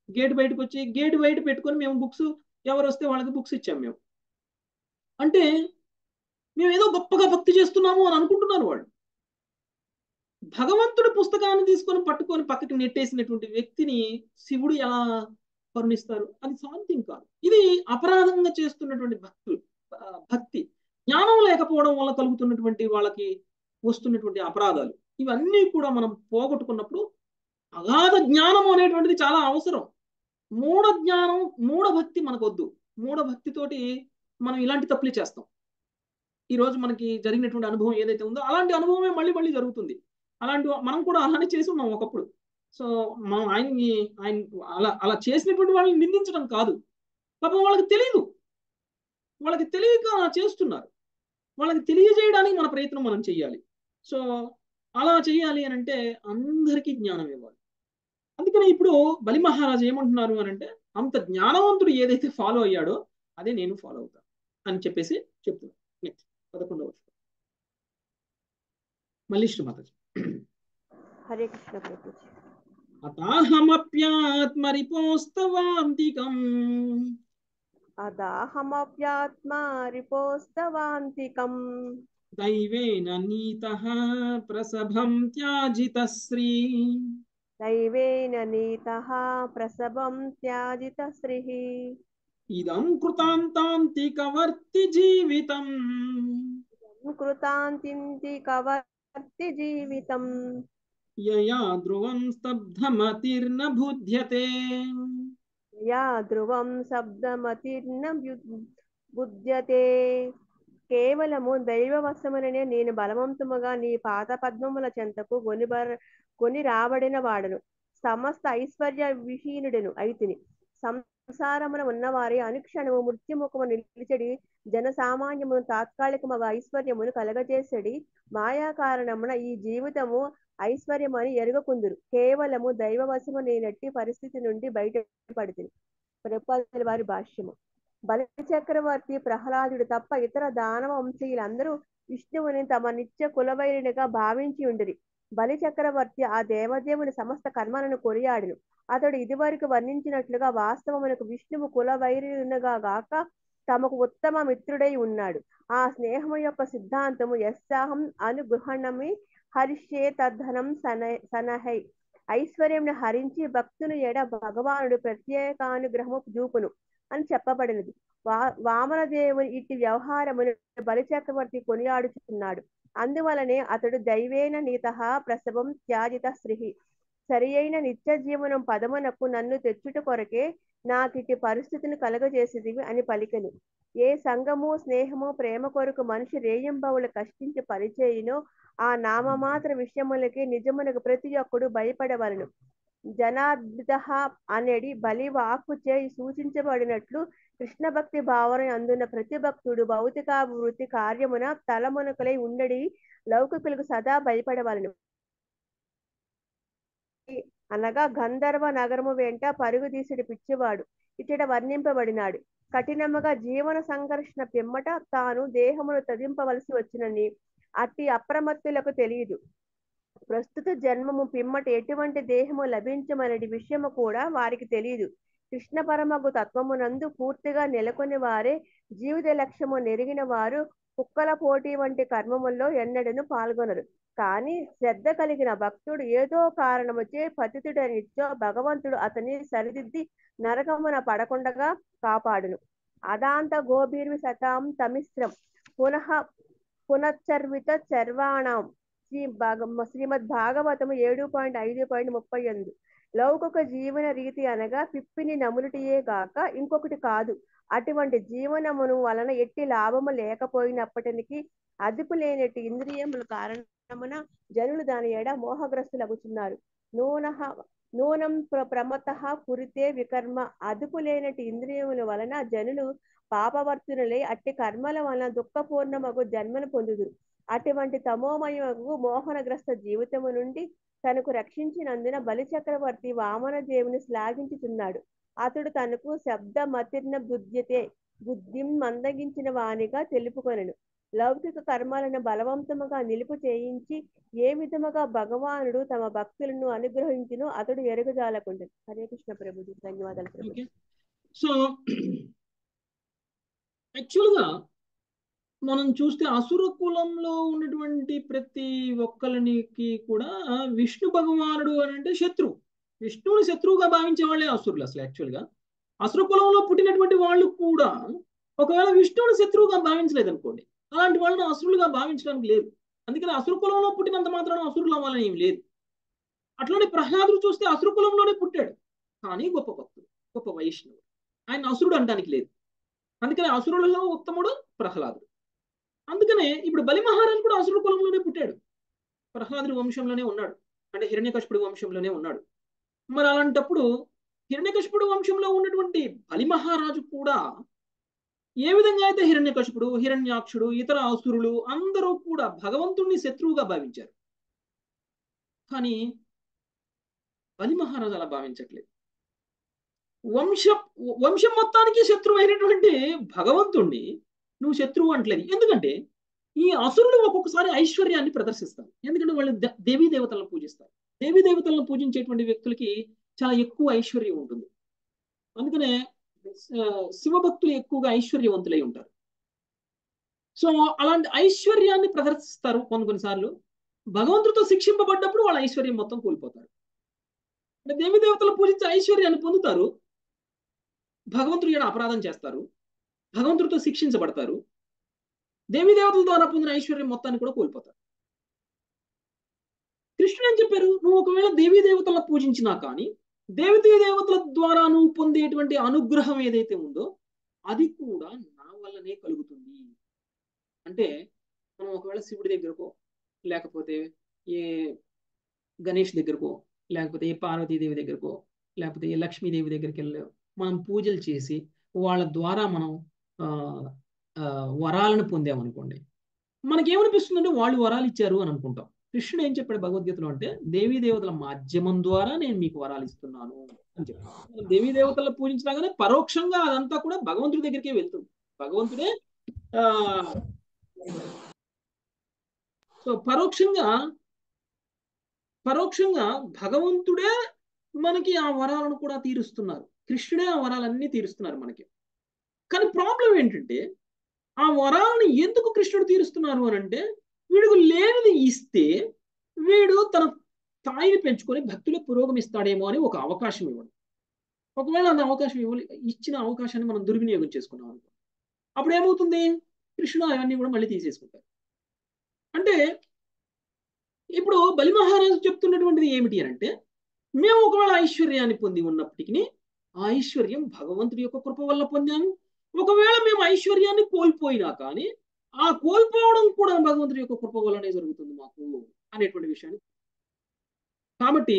గేట్ బయటకు వచ్చి గేట్ బయట పెట్టుకొని మేము బుక్స్ ఎవరు వస్తే వాళ్ళకి బుక్స్ ఇచ్చాం మేము. అంటే మేము ఏదో గొప్పగా భక్తి చేస్తున్నాము అని అనుకుంటున్నారు వాళ్ళు. భగవంతుడి పుస్తకాన్ని తీసుకొని పట్టుకొని పక్కకి నెట్టేసినటువంటి వ్యక్తిని శివుడు ఎలా కరుణిస్తారు? అది సాధ్యం కాదు. ఇది అపరాధంగా చేస్తున్నటువంటి భక్తులు భక్తి జ్ఞానం లేకపోవడం వల్ల కలుగుతున్నటువంటి వాళ్ళకి వస్తున్నటువంటి అపరాధాలు ఇవన్నీ కూడా మనం పోగొట్టుకున్నప్పుడు అగాధ జ్ఞానం అనేటువంటిది చాలా అవసరం. మూఢ జ్ఞానం మూఢ భక్తి మనకు వద్దు. మూఢ భక్తితోటి మనం ఇలాంటి తప్పులే చేస్తాం. ఈ రోజు మనకి జరిగినటువంటి అనుభవం ఏదైతే ఉందో అలాంటి అనుభవమే మళ్ళీ మళ్ళీ జరుగుతుంది. అలాంటి మనం కూడా అలానే చేసి ఉన్నాం ఒకప్పుడు. సో మనం ఆయన్ని ఆయన అలా అలా చేసినటువంటి వాళ్ళని నిందించడం కాదు, పాపం వాళ్ళకి తెలియదు, వాళ్ళకి తెలియక చేస్తున్నారు. వాళ్ళకి తెలియజేయడానికి మన ప్రయత్నం మనం చెయ్యాలి. సో అలా చేయాలి అని అంటే అందరికీ జ్ఞానం ఇవ్వాలి. అందుకని ఇప్పుడు బలి మహారాజు ఏమంటున్నారు అని అంటే, అంత జ్ఞానవంతుడు ఏదైతే ఫాలో అయ్యాడో అదే నేను ఫాలో అవుతాను అని చెప్పేసి చెప్తున్నాను. నెక్స్ట్ పదకొండవ మళ్ళీ శ్రీమాతాజీ. హరే కృష్ణ ప్రభుజీ. అతాహమప్యాత్మరిపోస్తవాంతికం అదాహమప్యాత్మా రిపోస్తవాంతికం దైవేన నీతః ప్రసభం త్యాజితశ్రీ దైవేన నీతః ప్రసభం త్యాజితశ్రీః ఇదం కృతాంతాంతికవర్తి జీవితం కృతాంతికవర్తి జీవితం యయా ధ్రువం స్తబ్ధమతిర్న బుధ్యతే యా ధ్రువం శబ్దమతిర్న బుధ్యతే. కేవలము దైవవశముననే నేను బలవంతముగా నీ పాద పద్మముల చెంతకు కొనిబర కొని రాబడిన వాడను. సమస్త ఐశ్వర్య విహీనుడను అయితిని. సంసారమున ఉన్నవారి అనుక్షణము మృత్యుముఖము నిలిచడి జన సామాన్యమును తాత్కాలికముగా ఐశ్వర్యమును కలగజేసడి మాయా కారణమున ఈ జీవితము ఐశ్వర్యమని ఎరుగకుందురు. కేవలము దైవవశము నేనట్టి పరిస్థితి నుండి బయటపడుతుంది. ప్రభుపాదుల వారి భాష్యము. బలి చక్రవర్తి ప్రహ్లాదుడు తప్ప ఇతర దానవ వంశీయులందరూ విష్ణువుని తమ నిత్య కులవైరినిగా భావించి ఉండిరి. బలి చక్రవర్తి ఆ దేవదేవుని సమస్త కర్మలను కొనియాడును. అతడు ఇదివరకు వర్ణించినట్లుగా వాస్తవమునకు విష్ణువు కులవైరినిగా గాక తమకు ఉత్తమ మిత్రుడై ఉన్నాడు. ఆ స్నేహము యొక్క సిద్ధాంతము యస్సాహం అనుగృహణమి హరిష్యే తద్ధనం సన సనహై. ఐశ్వర్యం హరించి భక్తుని ఎడ భగవానుడు ప్రత్యేకానుగ్రహము చూపును అని చెప్పబడినది. వా వామనదేవుని ఇట్టి వ్యవహారమును బలిచక్రవర్తి కొనియాడుచున్నాడు. అందువలనే అతడు దైవేన నీతః ప్రసవం త్యాజిత శ్రీ. సరి అయిన నిత్య జీవనం పదమునకు నన్ను తెచ్చుట కొరకే నాకిటి పరిస్థితిని కలగజేసేదివి అని పలికెను. ఏ సంగము స్నేహము ప్రేమ కొరకు మనిషి రేయింబవులు కష్టించి పరిచేయునో ఆ నామమాత్ర విషయములకి నిజమునకు ప్రతి ఒక్కడు భయపడవలను. జనార్దిత అనేది బలి వాక్కుచే సూచించబడినట్లు కృష్ణ భక్తి భావన అందున్న ప్రతి భక్తుడు భౌతికాభివృద్ధి కార్యమున తలమునకలై ఉండడి లౌకికులకు సదా భయపడవలను. అనగా గంధర్వ నగరము వెంట పరుగు తీసిడి పిచ్చివాడు ఇచ్చట వర్ణింపబడినాడు. కఠినముగా జీవన సంఘర్షణ పిమ్మట తాను దేహమును తదింపవలసి వచ్చినని అట్టి అప్రమత్తులకు తెలియదు. ప్రస్తుత జన్మము పిమ్మట ఎటువంటి దేహము లభించమనే విషయము కూడా వారికి తెలియదు. కృష్ణ పరమగు తత్వమునందు పూర్తిగా నెలకొని వారే జీవిత లక్ష్యము నెరిగిన వారు కుక్కల పోటీ వంటి కర్మముల్లో ఎన్నడను పాల్గొనరు. కానీ శ్రద్ధ కలిగిన భక్తుడు ఏదో కారణముచే పతితుడనిచ్చో భగవంతుడు అతని సరిదిద్ది నరకమున పడకుండగా కాపాడును. అదాంత గోభీర్వి శతాం తమిశ్రం పునః పునశ్చర్విత చర్వాణం. శ్రీ భాగ శ్రీమద్ భాగవతము ఏడు పాయింట్ ఐదు పాయింట్ ముప్పై ఎనిమిది. లౌకిక జీవన రీతి అనగా పిప్పిని నములుటియే గాక ఇంకొకటి కాదు. అటువంటి జీవనమును వలన ఎట్టి లాభము లేకపోయినప్పటికీ అదుపు లేనట్టి ఇంద్రియముల కారణమున జనులు దాని ఎడ మోహగ్రస్తులగుచున్నారు. నూన నూనం ప్రమత కురితే వికర్మ. అదుపు లేనట్టి ఇంద్రియముల వలన జనులు పాపవర్తునులై అట్టి కర్మల వలన దుఃఖపూర్ణమగు జన్మను పొందుదురు. అటువంటి తమోమయము మోహనగ్రస్త జీవితము నుండి తనకు రక్షించినందున బలిచక్రవర్తి వామన దేవుని శ్లాఘించుచున్నాడు. అతడు తనకు శబ్ద మతిర్న బుద్ధ్యతే బుద్ధిం మందగించిన వానిగా తెలుపుకొనెను. లౌకిక కర్మాలను బలవంతముగా నిలుపు చేయించి ఏ విధముగా భగవానుడు తమ భక్తులను అనుగ్రహించును అతడు ఎరుగజాలకుంటుంది. హరే కృష్ణ ప్రభుజీ, ధన్యవాదాలు ప్రభుజీ. సో యాక్చువల్గా మనం చూస్తే అసుర కులంలో ఉన్నటువంటి ప్రతి ఒక్కరికి కూడా విష్ణు భగవానుడు అని అంటే శత్రువు. విష్ణువుని శత్రువుగా భావించే వాళ్ళే అసురులు. అసలు యాక్చువల్గా అసుర కులంలో పుట్టినటువంటి వాళ్ళు కూడా ఒకవేళ విష్ణువుని శత్రువుగా భావించలేదు అనుకోండి, అలాంటి వాళ్ళని అసురులుగా భావించడానికి లేదు. అందుకని అసుర కులంలో పుట్టినంత మాత్రాన అసురులు అవ్వాలని ఏం లేదు. అట్లనే ప్రహ్లాదుడు చూస్తే అసుర కులంలోనే పుట్టాడు, కానీ గొప్ప భక్తుడు, గొప్ప వైష్ణవుడు. ఆయన అసురుడు అనడానికి లేదు. అందుకని అసురులలో ఉత్తముడు ప్రహ్లాదుడు. అందుకనే ఇప్పుడు బలి మహారాజు కూడా అసురు కులంలోనే పుట్టాడు, ప్రహ్లాదుడి వంశంలోనే ఉన్నాడు, అంటే హిరణ్యకశిపుడి వంశంలోనే ఉన్నాడు. మరి అలాంటప్పుడు హిరణ్యకశిపుడి వంశంలో ఉన్నటువంటి బలి మహారాజు కూడా ఏ విధంగా అయితే హిరణ్యకశిపుడు, హిరణ్యాక్షుడు, ఇతర అసురులు అందరూ కూడా భగవంతుణ్ణి శత్రువుగా భావించారు, కానీ బలి మహారాజు అలా భావించట్లేదు. వంశ వంశం మొత్తానికి శత్రువు అయినటువంటి భగవంతుణ్ణి నువ్వు శత్రువు అంటలేదు. ఎందుకంటే ఈ అసురులు ఒక్కొక్కసారి ఐశ్వర్యాన్ని ప్రదర్శిస్తారు, ఎందుకంటే వాళ్ళు దేవీ దేవతలను పూజిస్తారు. దేవీ దేవతలను పూజించేటువంటి వ్యక్తులకి చాలా ఎక్కువ ఐశ్వర్యం ఉంటుంది. అందుకనే శివభక్తులు ఎక్కువగా ఐశ్వర్యవంతులై ఉంటారు. సో అలాంటి ఐశ్వర్యాన్ని ప్రదర్శిస్తారు. కొన్ని కొన్నిసార్లు భగవంతుడితో శిక్షింపబడ్డప్పుడు వాళ్ళ ఐశ్వర్యం మొత్తం కోల్పోతారు. అంటే దేవీ దేవతలు పూజించే ఐశ్వర్యాన్ని పొందుతారు, భగవంతుడు ఏడ అపరాధం చేస్తారు, భగవంతుడితో శిక్షించబడతారు, దేవీ దేవతల ద్వారా పొందిన ఐశ్వర్యం మొత్తాన్ని కూడా కోల్పోతారు. కృష్ణుడు ఏం చెప్పారు, నువ్వు ఒకవేళ దేవీ దేవతలను పూజించినా కానీ దేవీ దేవతల ద్వారా నువ్వు పొందేటువంటి అనుగ్రహం ఏదైతే ఉందో అది కూడా నా వల్లనే కలుగుతుంది. అంటే మనం ఒకవేళ శివుడి దగ్గరకో, లేకపోతే ఏ గణేష్ దగ్గరకో, లేకపోతే ఏ పార్వతీదేవి దగ్గరకో, లేకపోతే ఏ లక్ష్మీదేవి దగ్గరికి వెళ్ళి మనం పూజలు చేసి వాళ్ళ ద్వారా మనం ఆ వరాలను పొందామనుకోండి, మనకేమనిపిస్తుందంటే వాళ్ళు వరాలు ఇచ్చారు అని అనుకుంటాం. కృష్ణుడు ఏం చెప్పాడు భగవద్గీతలో అంటే, దేవీ దేవతల మాధ్యమం ద్వారా నేను మీకు వరాలు ఇస్తున్నాను అని చెప్పాడు. దేవీ దేవతలను పూజించినా కానీ పరోక్షంగా అదంతా కూడా భగవంతుడి దగ్గరికే వెళ్తుంది. భగవంతుడే ఆ సో పరోక్షంగా పరోక్షంగా భగవంతుడే మనకి ఆ వరాలను కూడా తీరుస్తున్నారు. కృష్ణుడే ఆ వరాలన్నీ తీరుస్తున్నారు మనకి. కానీ ప్రాబ్లం ఏంటంటే, ఆ వరాలను ఎందుకు కృష్ణుడు తీరుస్తున్నారు అని అంటే, వీడికి లేనిది ఇస్తే వీడు తన స్థాయిని పెంచుకొని భక్తులు పురోగమిస్తాడేమో అని ఒక అవకాశం ఇవ్వడం. ఒకవేళ அந்த అవకాశం ఇవ్వ ఇచ్చిన అవకాశాన్ని మనం దుర్వినియోగం చేసుకున్నాం అనుకో, అప్పుడు ఏమవుతుంది, కృష్ణుడు అవన్నీ కూడా మళ్ళీ తీసేసుకుంటారు. అంటే ఇప్పుడు బలి మహారాజు చెప్తున్నటువంటిది ఏమిటి అని అంటే, మేము ఒకవేళ ఐశ్వర్యాన్ని పొంది ఉన్నప్పటికీ ఆ ఐశ్వర్యం భగవంతుడి యొక్క కృప వల్ల పొందాము. ఒకవేళ మేము ఐశ్వర్యాన్ని కోల్పోయినా కానీ ఆ కోల్పోవడం కూడా భగవంతుడి యొక్క కృప వల్లనే జరుగుతుంది మాకు అనేటువంటి విషయాన్ని. కాబట్టి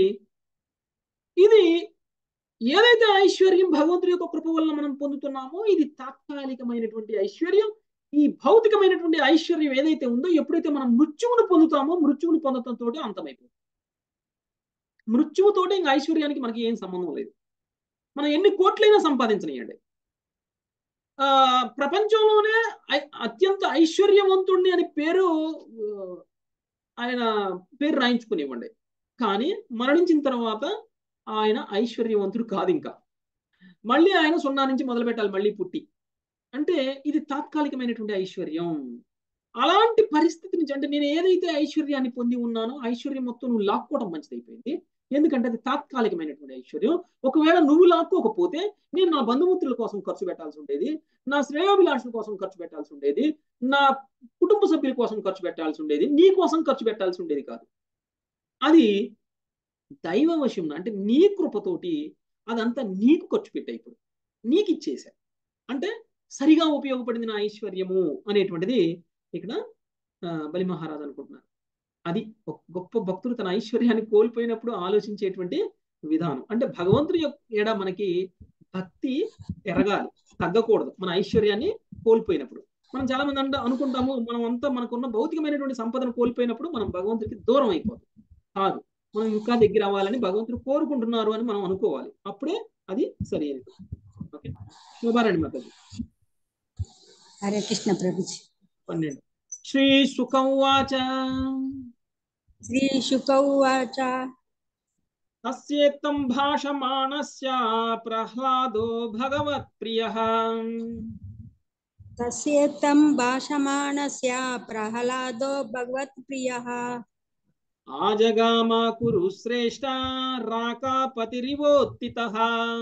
ఇది ఏదైతే ఐశ్వర్యం భగవంతుడి యొక్క కృప వల్ల మనం పొందుతున్నామో ఇది తాత్కాలికమైనటువంటి ఐశ్వర్యం. ఈ భౌతికమైనటువంటి ఐశ్వర్యం ఏదైతే ఉందో ఎప్పుడైతే మనం మృత్యువును పొందుతామో మృత్యువును పొందడంతో అంతమైపోతుంది. మృత్యువుతోటి ఇంకా ఐశ్వర్యానికి మనకి ఏం సంబంధం లేదు. మనం ఎన్ని కోట్లైనా సంపాదించనియండి, ఆ ప్రపంచంలోనే అత్యంత ఐశ్వర్యవంతుణ్ణి అని పేరు ఆయన పేరు రాయించుకునివ్వండి, కానీ మరణించిన తర్వాత ఆయన ఐశ్వర్యవంతుడు కాదు. ఇంకా మళ్ళీ ఆయన సున్నా నుంచి మొదలు పెట్టాలి, మళ్ళీ పుట్టి. అంటే ఇది తాత్కాలికమైనటువంటి ఐశ్వర్యం. అలాంటి పరిస్థితి నుంచి, అంటే నేను ఏదైతే ఐశ్వర్యాన్ని పొంది ఉన్నానో ఐశ్వర్యం మొత్తం నువ్వు లాక్కోవడం మంచిదైపోయింది. ఎందుకంటే అది తాత్కాలికమైనటువంటి ఐశ్వర్యం. ఒకవేళ నువ్వు లాక్కోకపోతే నేను నా బంధుమిత్రుల కోసం ఖర్చు పెట్టాల్సి ఉండేది, నా శ్రేయోభిలాషుల కోసం ఖర్చు పెట్టాల్సి ఉండేది, నా కుటుంబ సభ్యుల కోసం ఖర్చు పెట్టాల్సి ఉండేది, నీ కోసం ఖర్చు పెట్టాల్సి ఉండేది కాదు. అది దైవ వశం, అంటే నీ కృపతోటి అదంతా నీకు ఖర్చు పెట్టాయి, ఇప్పుడు నీకు ఇచ్చేసా. అంటే సరిగా ఉపయోగపడింది నా ఐశ్వర్యము అనేటువంటిది ఇక్కడ బలి మహారాజు అనుకుంటున్నారు. అది గొప్ప భక్తుడు తన ఐశ్వర్యాన్ని కోల్పోయినప్పుడు ఆలోచించేటువంటి విధానం. అంటే భగవంతుడి ఏడా మనకి భక్తి పెరగాలి, తగ్గకూడదు. మన ఐశ్వర్యాన్ని కోల్పోయినప్పుడు మనం చాలా మంది అంటే అనుకుంటాము, మనం అంతా మనకున్న భౌతికమైనటువంటి సంపదను కోల్పోయినప్పుడు మనం భగవంతుడికి దూరం అయిపోతాం. కాదు, మనం ఇంకా దగ్గర అవ్వాలని భగవంతుడు కోరుకుంటున్నారు అని మనం అనుకోవాలి, అప్పుడే అది సరి అయినది. ఓకే, శోభారాణి మాతాజీ. హరే కృష్ణ ప్రభుజీ. పన్నెండు श्रीशुक उवाच श्रीशुक उवाच तस्येत्तं भाषमाणस्य प्रह्लादो भगवत्प्रियः तस्येत्तं भाषमाणस्य प्रह्लादो भगवत्प्रियः आजगाम कुरु श्रेष्ठा राकापतिरिवोत्थितः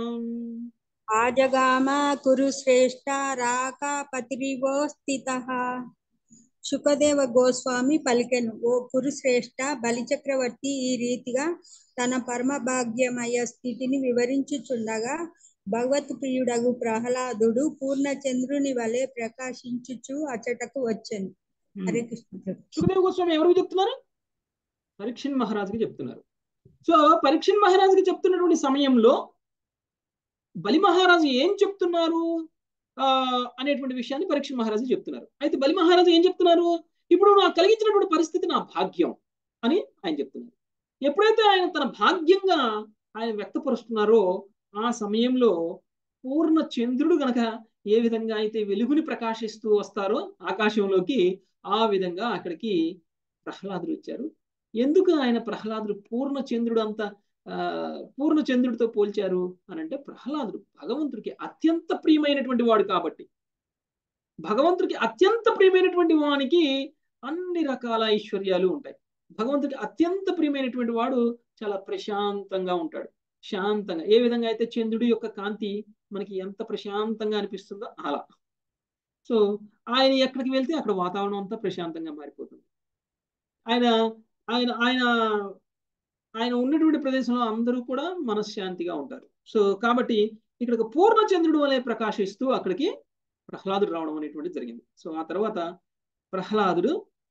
आजगाम कुरु श्रेष्ठ राकापतिरिवो స్థితః. శుకదేవ గోస్వామి పలికెను, ఓ కురుశ్రేష్ఠ, బలిచక్రవర్తి ఈ రీతిగా తన పరమ భాగ్యమయ స్థితిని వివరించుచుండగా భగవత్ ప్రియుడగు ప్రహ్లాదుడు పూర్ణచంద్రుని వలె ప్రకాశించుచు అచటకు వచ్చెను. హరే కృష్ణ. శుకదేవ గోస్వామి ఎవరికి చెప్తున్నారు? పరీక్షణ్ మహారాజుకి చెప్తున్నారు. సో పరీక్షణ్ మహారాజుకి చెప్తున్నటువంటి సమయంలో బలి మహారాజు ఏం చెప్తున్నారు ఆ అనేటువంటి విషయాన్ని పరీక్షణ్ మహారాజు చెప్తున్నారు. అయితే బలి మహారాజు ఏం చెప్తున్నారు? ఇప్పుడు నాకు కలిగించినటువంటి పరిస్థితి నా భాగ్యం అని ఆయన చెప్తున్నారు. ఎప్పుడైతే ఆయన తన భాగ్యంగా ఆయన వ్యక్తపరుస్తున్నారో ఆ సమయంలో పూర్ణ చంద్రుడు గనక ఏ విధంగా అయితే వెలుగుని ప్రకాశిస్తూ వస్తారో ఆకాశంలోకి, ఆ విధంగా అక్కడికి ప్రహ్లాదుడు వచ్చారు. ఎందుకు ఆయన ప్రహ్లాదుడు పూర్ణ చంద్రుడు అంత ఆ పూర్ణ చంద్రుడితో పోల్చారు అని అంటే, ప్రహ్లాదుడు భగవంతుడికి అత్యంత ప్రియమైనటువంటి వాడు కాబట్టి. భగవంతుడికి అత్యంత ప్రియమైనటువంటి వానికి అన్ని రకాల ఐశ్వర్యాలు ఉంటాయి. భగవంతుడికి అత్యంత ప్రియమైనటువంటి వాడు చాలా ప్రశాంతంగా ఉంటాడు. శాంతంగా, ఏ విధంగా అయితే చంద్రుడి యొక్క కాంతి మనకి ఎంత ప్రశాంతంగా అనిపిస్తుందో అలా. సో ఆయన ఎక్కడికి వెళ్తే అక్కడ వాతావరణం అంతా ప్రశాంతంగా మారిపోతుంది. ఆయన ఆయన ఆయన ఆయన ఉన్నటువంటి ప్రదేశంలో అందరూ కూడా మనశ్శాంతిగా ఉంటారు. సో కాబట్టి ఇక్కడ పూర్ణచంద్రుడు వలె ప్రకాశిస్తూ అక్కడికి ప్రహ్లాదుడు రావడం అనేటువంటిది జరిగింది. సో ఆ తర్వాత ప్రహ్లాదుడు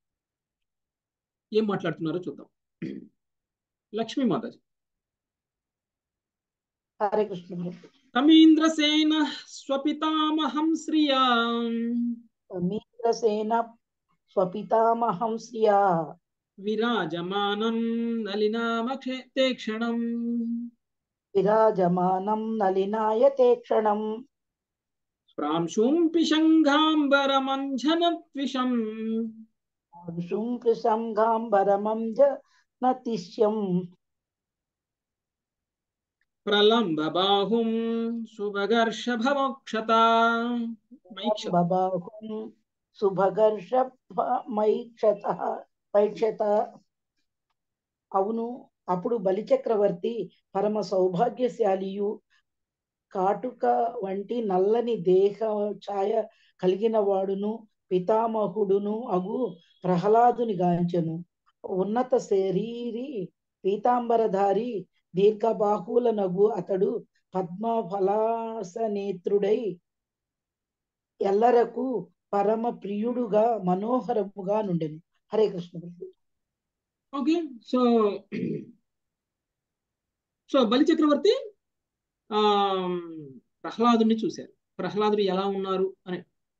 ఏం మాట్లాడుతున్నారో చూద్దాం. లక్ష్మీ మాతాజీ. హరే కృష్ణ. తమీంద్రసేన స్వపితామహం శ్రియా తమీంద్రసేన స్వపితామహం శ్రియా విరాజమానం నలినామక్షే క్షణం విరాజమానం నలినాయతే క్షణం ప్రాంశుం పిశంఘాంబరమంఝనత్విషం శృంకృశంఘాంబరమంజనతిష్యం ప్రలంబ బాహుం సుభగర్షభమోక్షత బాహుం సుభగర్షమైక్షత పైక్షత. అవును, అప్పుడు బలిచక్రవర్తి పరమ సౌభాగ్యశాలియు కాటుక వంటి నల్లని దేహ ఛాయ కలిగిన వాడును పితామహుడును అగు ప్రహ్లాదుని గాంచెను. ఉన్నత శరీరి పీతాంబరధారి దీర్ఘబాహుల నగు అతడు పద్మఫలాసనేత్రుడై ఎల్లరకు పరమ ప్రియుడుగా మనోహరముగా నుండెను. Hare Krishna. Okay. So so Bali Chakravarti ఆ ప్రహ్లాదుని చూశారు. ప్రహ్లాదుడు ఎలా ఉన్నారు అని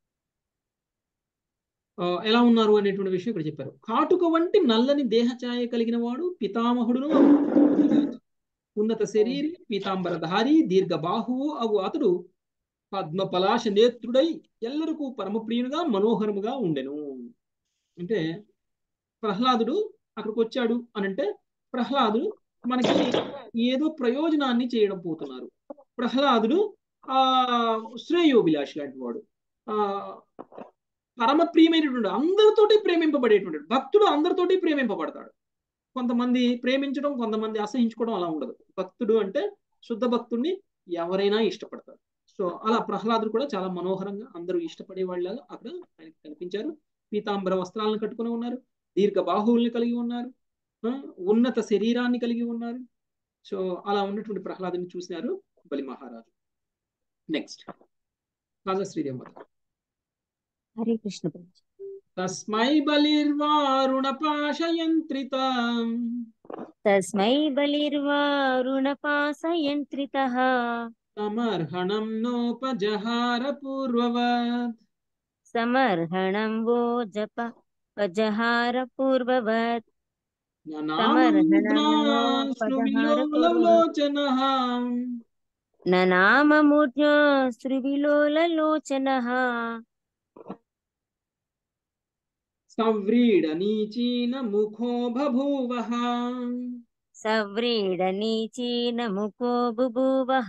ఎలా ఉన్నారు అనేటువంటి విషయం ఇక్కడ చెప్పారు. కాటుక వంటి నల్లని దేహ ఛాయ కలిగిన వాడు పితామహుడును, ఉన్నత శరీరి పీతాంబరధారి దీర్ఘబాహువు అగు అతడు పద్మపలాశ నేత్రుడై ఎల్లరకు పరమప్రియునిగా మనోహరముగా ఉండెను. అంటే ప్రహ్లాదుడు అక్కడికి వచ్చాడు అనంటే, ప్రహ్లాదుడు మనకి ఏదో ప్రయోజనాన్ని చేయడం పోతున్నారు. ప్రహ్లాదుడు ఆ శ్రేయోభిలాషి లాంటి వాడు, ఆ పరమ ప్రియమైనటువంటి అందరితోటి ప్రేమింపబడేటువంటి భక్తుడు. అందరితోటి ప్రేమింపబడతాడు. కొంతమంది ప్రేమించడం, కొంతమంది అసహించుకోవడం అలా ఉండదు. భక్తుడు అంటే శుద్ధ భక్తుడిని ఎవరైనా ఇష్టపడతారు. సో అలా ప్రహ్లాదుడు కూడా చాలా మనోహరంగా అందరూ ఇష్టపడే వాళ్ళగా అక్కడ ఆయనకి కనిపించారు. పీతాంబర వస్త్రాలను కట్టుకుని ఉన్నారు, దీర్ఘ బాహువుల్ని కలిగి ఉన్నారు, ఉన్నత శరీరాన్ని కలిగి ఉన్నారు. సో అలా ఉన్నటువంటి ప్రహ్లాదుని చూసినారు బలి మహారాజు. నెక్స్ట్ రాజశ్రీదేవి మాత. హరే కృష్ణ. తస్మై బలిర్వారుణపాశయంత్రితం తస్మై బలిర్వారుణపాశయంత్రితః సమర్హణం నోపజహార పూర్వవత్ సమర్హణం వో జప జహార పూర్వవత్ సమర్హణాశ్రువిలోలలోచనః ననామమూర్ధ్యోస్త్రివిలోలలోచనః సవ్రీడనీచీన ముఖో బభూవః. సవ్రీడనీచీన ముఖో బుభూవః.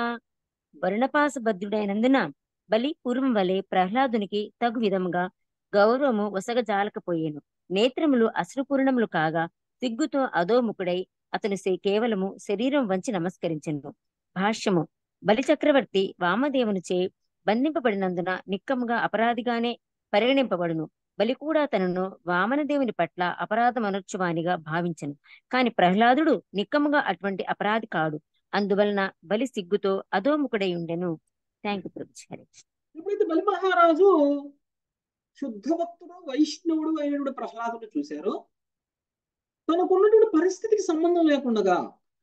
వర్ణపాసబద్ధుడైనందున బలి పూర్వం వలె ప్రహ్లాదునికి తగు విధముగా గౌరవము ఒసగజాలకపోయెను. నేత్రములు అశ్రుపూర్ణములు కాగా సిగ్గుతో అధోముఖుడై అతను శే- కేవలము శరీరం వంచి నమస్కరించెను. భాష్యము: బలిచక్రవర్తి వామదేవునిచే బంధింపబడినందున నిక్కముగా అపరాధిగానే పరిగణింపబడును. బలి కూడా తనను వామనదేవుని పట్ల అపరాధమనర్చువానిగా భావించెను. కాని ప్రహ్లాదుడు నిక్కముగా అటువంటి అపరాధి కాడు. అందువలన బలి సిగ్గుతో అధోముఖుడై ఉండెను. Thank you Prabhuji. హరే కృష్ణ. ఎప్పుడైతే బలి మహారాజు శుద్ధ భక్తుడు వైష్ణవుడు అయినటువంటి ప్రహ్లాదుని చూశారో, తనకున్నటువంటి పరిస్థితికి సంబంధం లేకుండా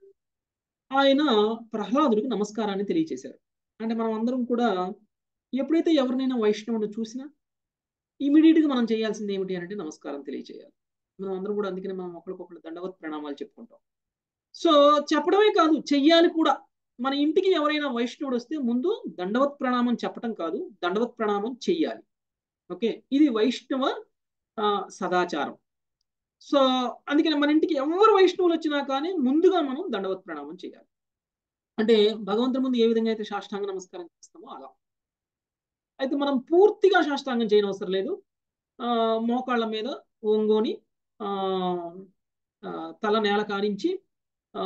ఆయన ప్రహ్లాదుడికి నమస్కారాన్ని తెలియచేశారు. అంటే మనం అందరం కూడా ఎప్పుడైతే ఎవరినైనా వైష్ణవుని చూసినా ఇమీడియట్ గా మనం చేయాల్సింది ఏమిటి అంటే నమస్కారం తెలియచేయాలి. మనం అందరం కూడా అందుకనే మనం ఒకరికొకరు దండవత్ ప్రణామాలు చెప్పుకుంటాం. సో చెప్పడమే కాదు, చెయ్యాలి కూడా. మన ఇంటికి ఎవరైనా వైష్ణవుడు వస్తే ముందు దండవత్ ప్రణామం చెప్పటం కాదు, దండవత్ ప్రణామం చెయ్యాలి. ఓకే, ఇది వైష్ణవ ఆ, సదాచారం. సో అందుకని మన ఇంటికి ఎవరు వైష్ణవులు వచ్చినా కానీ ముందుగా మనం దండవత్ ప్రణామం చేయాలి. అంటే భగవంతుడి ముందు ఏ విధంగా అయితే సాష్టాంగ నమస్కారం చేస్తామో అలా. అయితే మనం పూర్తిగా సాష్టాంగం చేయనవసరం లేదు. ఆ మోకాళ్ళ మీద ఒంగోని ఆ ఆ, తల నేల కానించి ఆ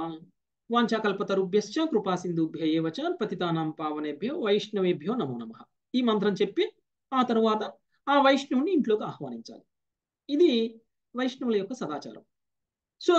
వాంఛాకల్పతరుభ్యశ్చ కృపా సింధుభ్య ఏవ చ పతితానాం పావనేభ్యో వైష్ణవేభ్యో నమో నమః ఈ మంత్రం చెప్పి ఆ తరువాత ఆ వైష్ణవుని ఇంట్లోకి ఆహ్వానించాలి. ఇది వైష్ణవుల యొక్క సదాచారం. సో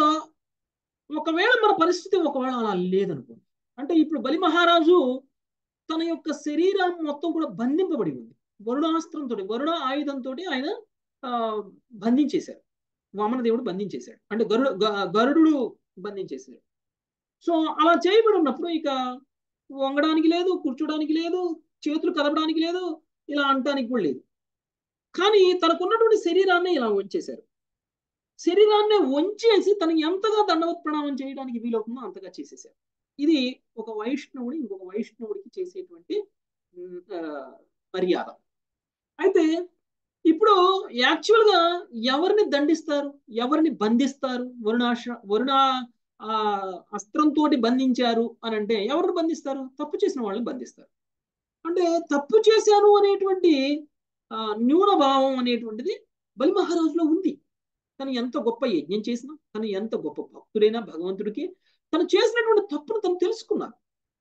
ఒకవేళ మన పరిస్థితి ఒకవేళ అలా లేదనుకోండి, అంటే ఇప్పుడు బలి మహారాజు తన యొక్క శరీరం మొత్తం కూడా బంధింపబడి ఉంది. వరుణాస్త్రంతో, వరుణ ఆయుధంతో ఆయన ఆ బంధించేశారు. వామన దేవుడు బంధించేశాడు, అంటే గరుడు గ- గరుడు బంధించేశాడు. సో అలా చేయబడి ఉన్నప్పుడు ఇక వంగడానికి లేదు, కూర్చోడానికి లేదు, చేతులు కదపడానికి లేదు, ఇలా అనటానికి కూడా లేదు. కానీ తనకున్నటువంటి శరీరాన్ని ఇలా వంచేశారు. శరీరాన్ని వంచేసి తనకి ఎంతగా దండవత్ ప్రణామం చేయడానికి వీలవుతుందో అంతగా చేసేసారు. ఇది ఒక వైష్ణవుడు ఇంకొక వైష్ణవుడికి చేసేటువంటి ఉమ్, ఆ, మర్యాద. అయితే ఇప్పుడు యాక్చువల్ గా ఎవరిని దండిస్తారు, ఎవరిని బంధిస్తారు? వరుణాశ వరుణ ఆ అస్త్రంతో బంధించారు అని అంటే ఎవరిని బంధిస్తారు? తప్పు చేసిన వాళ్ళని బంధిస్తారు. అంటే తప్పు చేశాను అనేటువంటి ఆ న్యూన భావం అనేటువంటిది బలి మహారాజులో ఉంది. తను ఎంత గొప్ప యజ్ఞం చేసినా, తను ఎంత గొప్ప భక్తుడైనా భగవంతుడికి తను చేసినటువంటి తప్పును తను తెలుసుకున్నారు.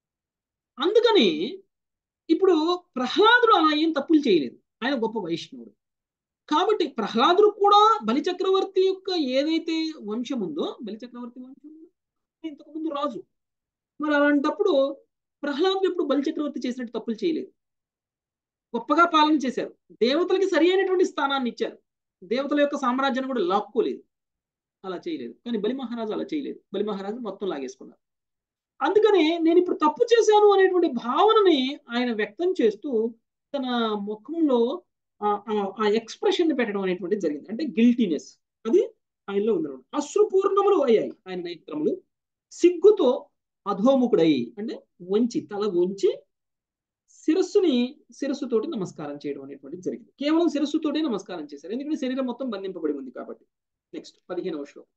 అందుకని ఇప్పుడు ప్రహ్లాదుడు అలా ఏం తప్పులు చేయలేదు, ఆయన గొప్ప వైష్ణవుడు. కాబట్టి ప్రహ్లాదుడు కూడా బలిచక్రవర్తి యొక్క ఏదైతే వంశం ఉందో, బలిచక్రవర్తి వంశం ఇంతకుముందు రాజు, మరి అలాంటప్పుడు ప్రహ్లాదుడు ఎప్పుడు బలిచక్రవర్తి చేసినట్టు తప్పులు చేయలేదు. గొప్పగా పాలన చేశారు, దేవతలకి సరి అయినటువంటి స్థానాన్ని ఇచ్చారు, దేవతల యొక్క సామ్రాజ్యాన్ని కూడా లాక్కోలేదు, అలా చేయలేదు. కానీ బలి మహారాజు అలా చేయలేదు. బలి మహారాజు మొత్తం లాగేసుకున్నారు. అందుకని నేను ఇప్పుడు తప్పు చేశాను అనేటువంటి భావనని ఆయన వ్యక్తం చేస్తూ తన ముఖంలో ఆ ఎక్స్ప్రెషన్ పెట్టడం అనేటువంటిది జరిగింది. అంటే గిల్టీనెస్ అది ఆయనలో ఉంది. అశ్రుపూర్ణములు అయ్యాయి ఆయన నేత్రములు. సిగ్గుతో అధోముఖుడై, అంటే వంచి తల వంచి శిరస్సుని శిరస్సుతోటి నమస్కారం చేయడం అనేటువంటిది జరిగింది. కేవలం శిరస్సుతోటే నమస్కారం చేశారు, ఎందుకంటే శరీరం మొత్తం బంధింపబడి ఉంది కాబట్టి. నెక్స్ట్ పదిహేనవ శ్లోకం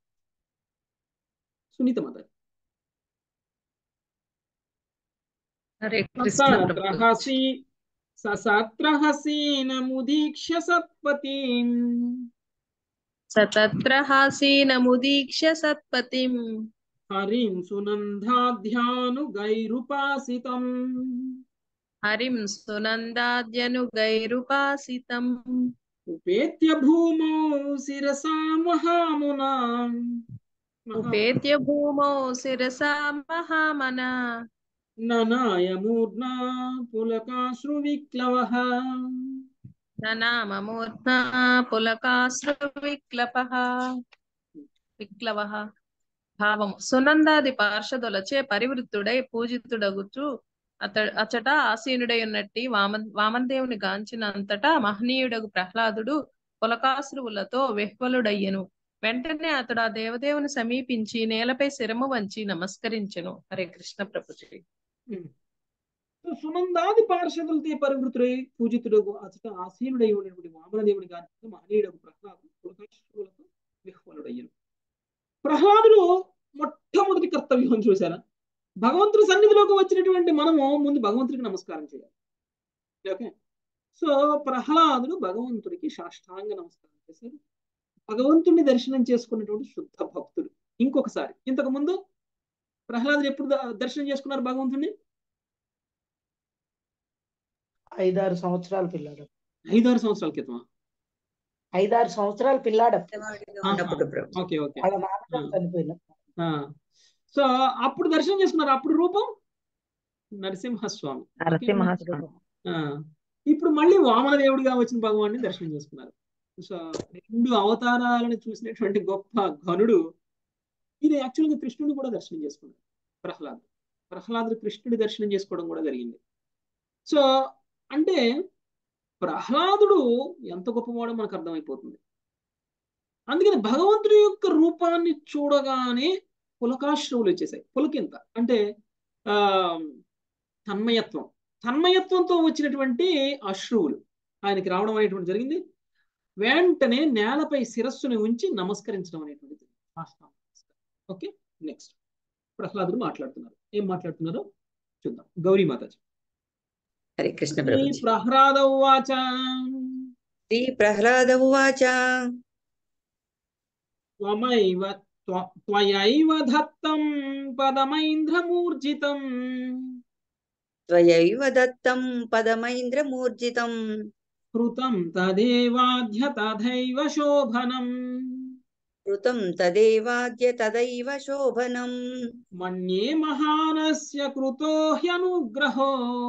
సునీత మాత. హరే కృష్ణ ప్రభు. సత్రహసి సత్రహసీనముదీక్ష్య సత్పతిం సతత్రహాసీనముదీక్ష్య సత్పతిం హరిం సునందాధ్యానుగైరుపాసితం హరిం సునందాద్యనుగైరుపాసితం ఉపేత్య భూమౌ శిరసా మహామునా ఉపేత్య భూమౌ శిరసా మహామనా ననాయమూర్నా పులకాశ్రు విక్లవః ననామమూర్ధ్నా పులకాశ్రు విక్లపః విక్లవః. భావము: సునందాది పార్షదులచే పరివృత్తుడై పూజితుడగుచు అత అచట ఆసీనుడై ఉన్నట్టి వామ వామదేవుని గాంచినంతటా మహనీయుడగు ప్రహ్లాదుడు పులకాశ్రువులతో విహ్వలుడయ్యెను. వెంటనే అతడు ఆ దేవదేవుని సమీపించి నేలపై శిరము వంచి నమస్కరించెను. హరే కృష్ణ ప్రభుజీ. సునందాది పార్షదులతో పరివృతుడై పూజితుడు అచట ఆసీనుడై ఉన్నటువంటి వామనదేవుడి గారి మహనీయుడు ప్రహ్లాదు పులకాశ్రువులకు విహ్వలుడయ్యను. ప్రహ్లాదుడు మొట్టమొదటి కర్తవ్యం చూసారా, భగవంతుడి సన్నిధిలోకి వచ్చినటువంటి మనము ముందు భగవంతుడికి నమస్కారం చేయాలి. ఓకే, సో ప్రహ్లాదుడు భగవంతుడికి సాష్టాంగ నమస్కారం చేశారు. భగవంతుడిని దర్శనం చేసుకున్నటువంటి శుద్ధ భక్తుడు. ఇంకొకసారి, ఇంతకు ముందు ప్రహ్లాదుడు ఎప్పుడు దర్శనం చేసుకున్నారు భగవంతుడిని? ఐదారు సంవత్సరాల పిల్లాడు ఐదారు సంవత్సరాల క్రితమా? ఐదారు సంవత్సరాల పిల్లాడు ఓకే ఓకే వాళ్ళ నాన్నగారు చనిపోయిన. సో అప్పుడు దర్శనం చేసుకున్నారు. అప్పుడు రూపం నరసింహస్వామి. నరసింహస్వామి. ఇప్పుడు మళ్ళీ వామన దేవుడిగా వచ్చిన భగవాన్ని దర్శనం చేసుకున్నారు. సో రెండు అవతారాలను చూసినటువంటి గొప్ప ఘనుడు. ఇది యాక్చువల్గా కృష్ణుడు కూడా దర్శనం చేసుకున్నాడు. ప్రహ్లాదు ప్రహ్లాదుడు కృష్ణుడి దర్శనం చేసుకోవడం కూడా జరిగింది. సో అంటే ప్రహ్లాదుడు ఎంత గొప్పవాడో మనకు అర్థమైపోతుంది. అందుకని భగవంతుడి యొక్క రూపాన్ని చూడగానే పులకాశ్రువులు వచ్చేసాయి. పులకింత అంటే ఆ తన్మయత్వం తన్మయత్వంతో వచ్చినటువంటి అశ్రువులు ఆయనకి రావడం అనేటువంటి జరిగింది. వెంటనే నేలపై శిరస్సుని ఉంచి నమస్కరించడం అనేటువంటిది. ఓకే, నెక్స్ట్ ప్రహ్లాదుడు మాట్లాడుతున్నారు. ఏం మాట్లాడుతున్నారో చూద్దాం. గౌరీ మాతాజీ. హరే కృష్ణ శ్రీ ప్రభుజీ. ప్రహ్లాద ఉవాచ శ్రీ ప్రహ్లాద ఉవాచ త్వమైవ త్వ- త్వయైవ దత్తం పదమైంద్రమూర్జితం త్వయైవ దత్తం పదమైంద్రమూర్జితం కృతం తదేవాద్య తథైవ శోభనం కృతం తదేవాద్య తదైవ శోభనం మన్యే మహానస్య కృతో హ్యనుగ్రహో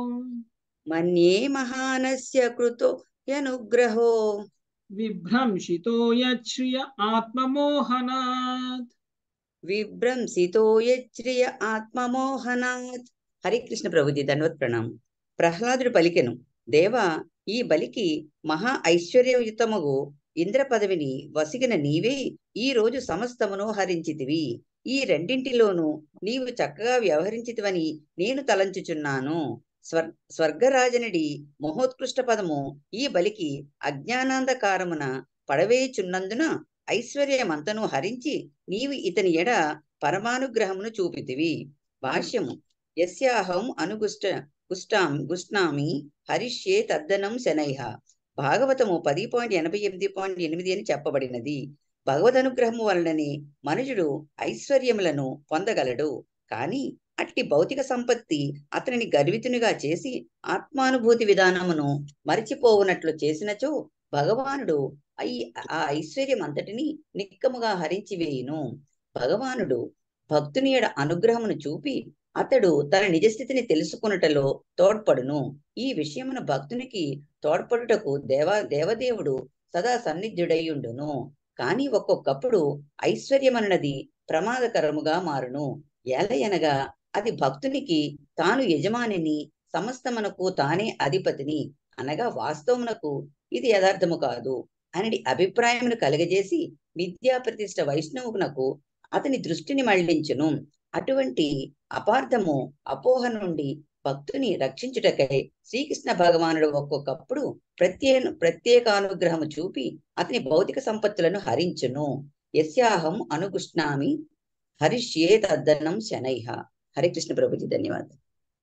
మన్యే మహానస్య కృతో యనుగ్రహో విభ్రంశితో యచ్రియ ఆత్మమోహనాత్. విభ్రంసితో యచ్రియ ఆత్మమోహనాత్. హరి కృష్ణ ప్రభుజీ, ధన్వత్ ప్రణామం. ప్రహ్లాదుడు పలికెను, దేవా, ఈ బలికి మహా ఐశ్వర్యయుతముగు ఇంద్ర పదవిని వసిగిన నీవే ఈ రోజు సమస్తమును హరించితివి. ఈ రెండింటిలోనూ నీవు చక్కగా వ్యవహరించితివని నేను తలంచుచున్నాను. స్వర్ స్వర్గరాజనుడి మహోత్కృష్ట పదము ఈ బలికి అజ్ఞానాంధకారమున పడవేయుచున్నందున ఐశ్వర్యమంతను హరించి నీవు ఇతని ఎడ పరమానుగ్రహమును చూపితివి. భాష్యము. యస్యాహం అనుగుష్ట గుష్టాం గుష్నామి హరిష్యే తద్దనం శనైహ. భాగవతము పది పాయింట్ ఎనభై ఎనిమిది పాయింట్ ఎనిమిది అని చెప్పబడినది. భగవద్ అనుగ్రహము వలననే మనుషుడు ఐశ్వర్యములను పొందగలడు. కాని అట్టి భౌతిక సంపత్తి అతనిని గర్వితునిగా చేసి ఆత్మానుభూతి విధానమును మరిచిపోవునట్లు చేసినచో భగవానుడు అయి ఆ ఐశ్వర్యం అంతటిని నిక్కముగా హరించి వేయును. భగవానుడు భక్తుని యెడ అనుగ్రహమును చూపి అతడు తన నిజస్థితిని తెలుసుకున్నటలో తోడ్పడును. ఈ విషయమున భక్తునికి తోడ్పడుటకు దేవా దేవదేవుడు సదా సన్నిధ్యుడైయుండును. కాని ఒక్కొక్కప్పుడు ఐశ్వర్యమన్నది ప్రమాదకరముగా మారును. ఎలయనగా అది భక్తునికి తాను యజమానిని, సమస్తమునకు తానే అధిపతిని అనగా వాస్తవమునకు ఇది యథార్థము కాదు అని అభిప్రాయమును కలగజేసి విద్యా ప్రతిష్ట వైష్ణవునకు అతని దృష్టిని మళ్లించును. అటువంటి అపార్థము అపోహ నుండి భక్తుని రక్షించుటకై శ్రీకృష్ణ భగవానుడు ఒక్కొక్కప్పుడు ప్రత్యేక ప్రత్యేకానుగ్రహము చూపి అతని భౌతిక సంపత్తులను హరించును. యస్యాహం అనుగుష్ణామి హరిష్యే తద్దనం శనైహ. హరే కృష్ణ ప్రభుజీ, ధన్యవాదాలు.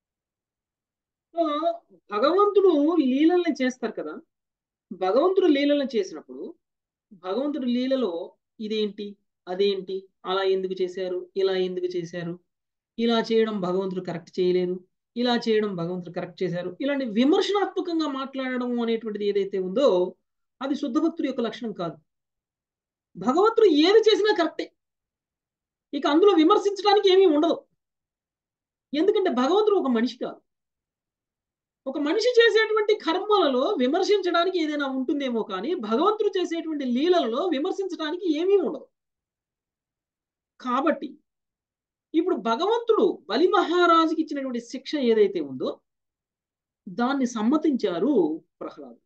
సో భగవంతుడు లీలల్ని చేస్తారు కదా. భగవంతుడు లీలల్ని చేసినప్పుడు భగవంతుడు లీలలో ఇదేంటి అదేంటి, అలా ఎందుకు చేశారు, ఇలా ఎందుకు చేశారు, ఇలా చేయడం భగవంతుడు కరెక్ట్ చేయలేదు, ఇలా చేయడం భగవంతుడు కరెక్ట్ చేశారు, ఇలాంటి విమర్శనాత్మకంగా మాట్లాడడం అనేటువంటిది ఏదైతే ఉందో అది శుద్ధ భక్తుడి యొక్క లక్షణం కాదు. భగవంతుడు ఏది చేసినా కరెక్టే, ఇక అందులో విమర్శించడానికి ఏమీ ఉండదు. ఎందుకంటే భగవంతుడు ఒక మనిషి కాదు. ఒక మనిషి చేసేటువంటి కర్మలలో విమర్శించడానికి ఏదైనా ఉంటుందేమో కానీ భగవంతుడు చేసేటువంటి లీలలలో విమర్శించడానికి ఏమీ ఉండదు. కాబట్టి ఇప్పుడు భగవంతుడు బలి మహారాజుకి ఇచ్చినటువంటి శిక్ష ఏదైతే ఉందో దాన్ని సమ్మతించారు ప్రహ్లాదు.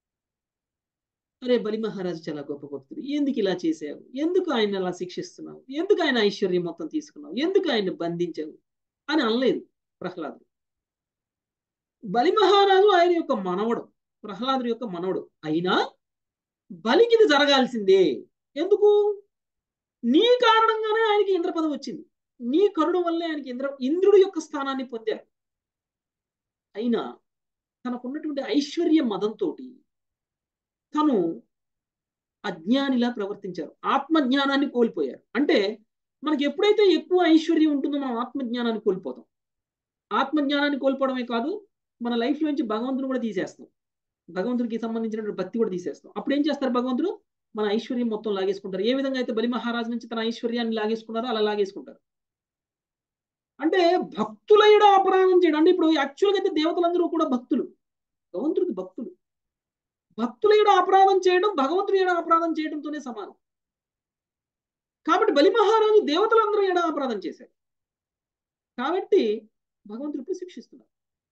అరే బలి మహారాజు చాలా గొప్ప భక్తుడు, ఎందుకు ఇలా చేసావు, ఎందుకు ఆయన అలా శిక్షిస్తున్నావు, ఎందుకు ఆయన ఐశ్వర్యం మొత్తం తీసుకున్నావు, ఎందుకు ఆయన బంధించావు అని అనలేదు ప్రహ్లాదు. బలి మహారాజు ఆయన యొక్క మనవడు, ప్రహ్లాదుడి యొక్క మనవడు అయినా బలికి ఇది జరగాల్సిందే. ఎందుకు? నీ కారణంగానే ఆయనకి ఇంద్ర పదవి వచ్చింది, నీ కరుణ వల్లే ఆయనకి ఇంద్ర ఇంద్రుడి యొక్క స్థానాన్ని పొందారు. అయినా తనకున్నటువంటి ఐశ్వర్య మదంతో తను అజ్ఞానిలా ప్రవర్తించారు, ఆత్మజ్ఞానాన్ని కోల్పోయారు. అంటే మనకి ఎప్పుడైతే ఎక్కువ ఐశ్వర్యం ఉంటుందో మనం ఆత్మజ్ఞానాన్ని కోల్పోతాం. ఆత్మజ్ఞానాన్ని కోల్పోవడమే కాదు, మన లైఫ్ నుంచి భగవంతుని కూడా తీసేస్తాం, భగవంతుడికి సంబంధించినటువంటి భక్తి కూడా తీసేస్తాం. అప్పుడు ఏం చేస్తారు భగవంతుడు? మన ఐశ్వర్యం మొత్తం లాగేసుకుంటారు. ఏ విధంగా అయితే బలి మహారాజు నుంచి తన ఐశ్వర్యాన్ని లాగేసుకున్నారో అలా లాగేసుకుంటారు. అంటే భక్తులైన అపరాధం చేయడం అంటే ఇప్పుడు యాక్చువల్గా అయితే దేవతలందరూ కూడా భక్తులు, భగవంతుడికి భక్తులు. భక్తులైన అపరాధం చేయడం భగవంతుడి ఏడా అపరాధం చేయడంతోనే సమానం. కాబట్టి బలి మహారాజు దేవతలందరూ ఏడా అపరాధం చేశారు కాబట్టి భగవంతుడు ఇప్పుడు శిక్షిస్తున్నారు.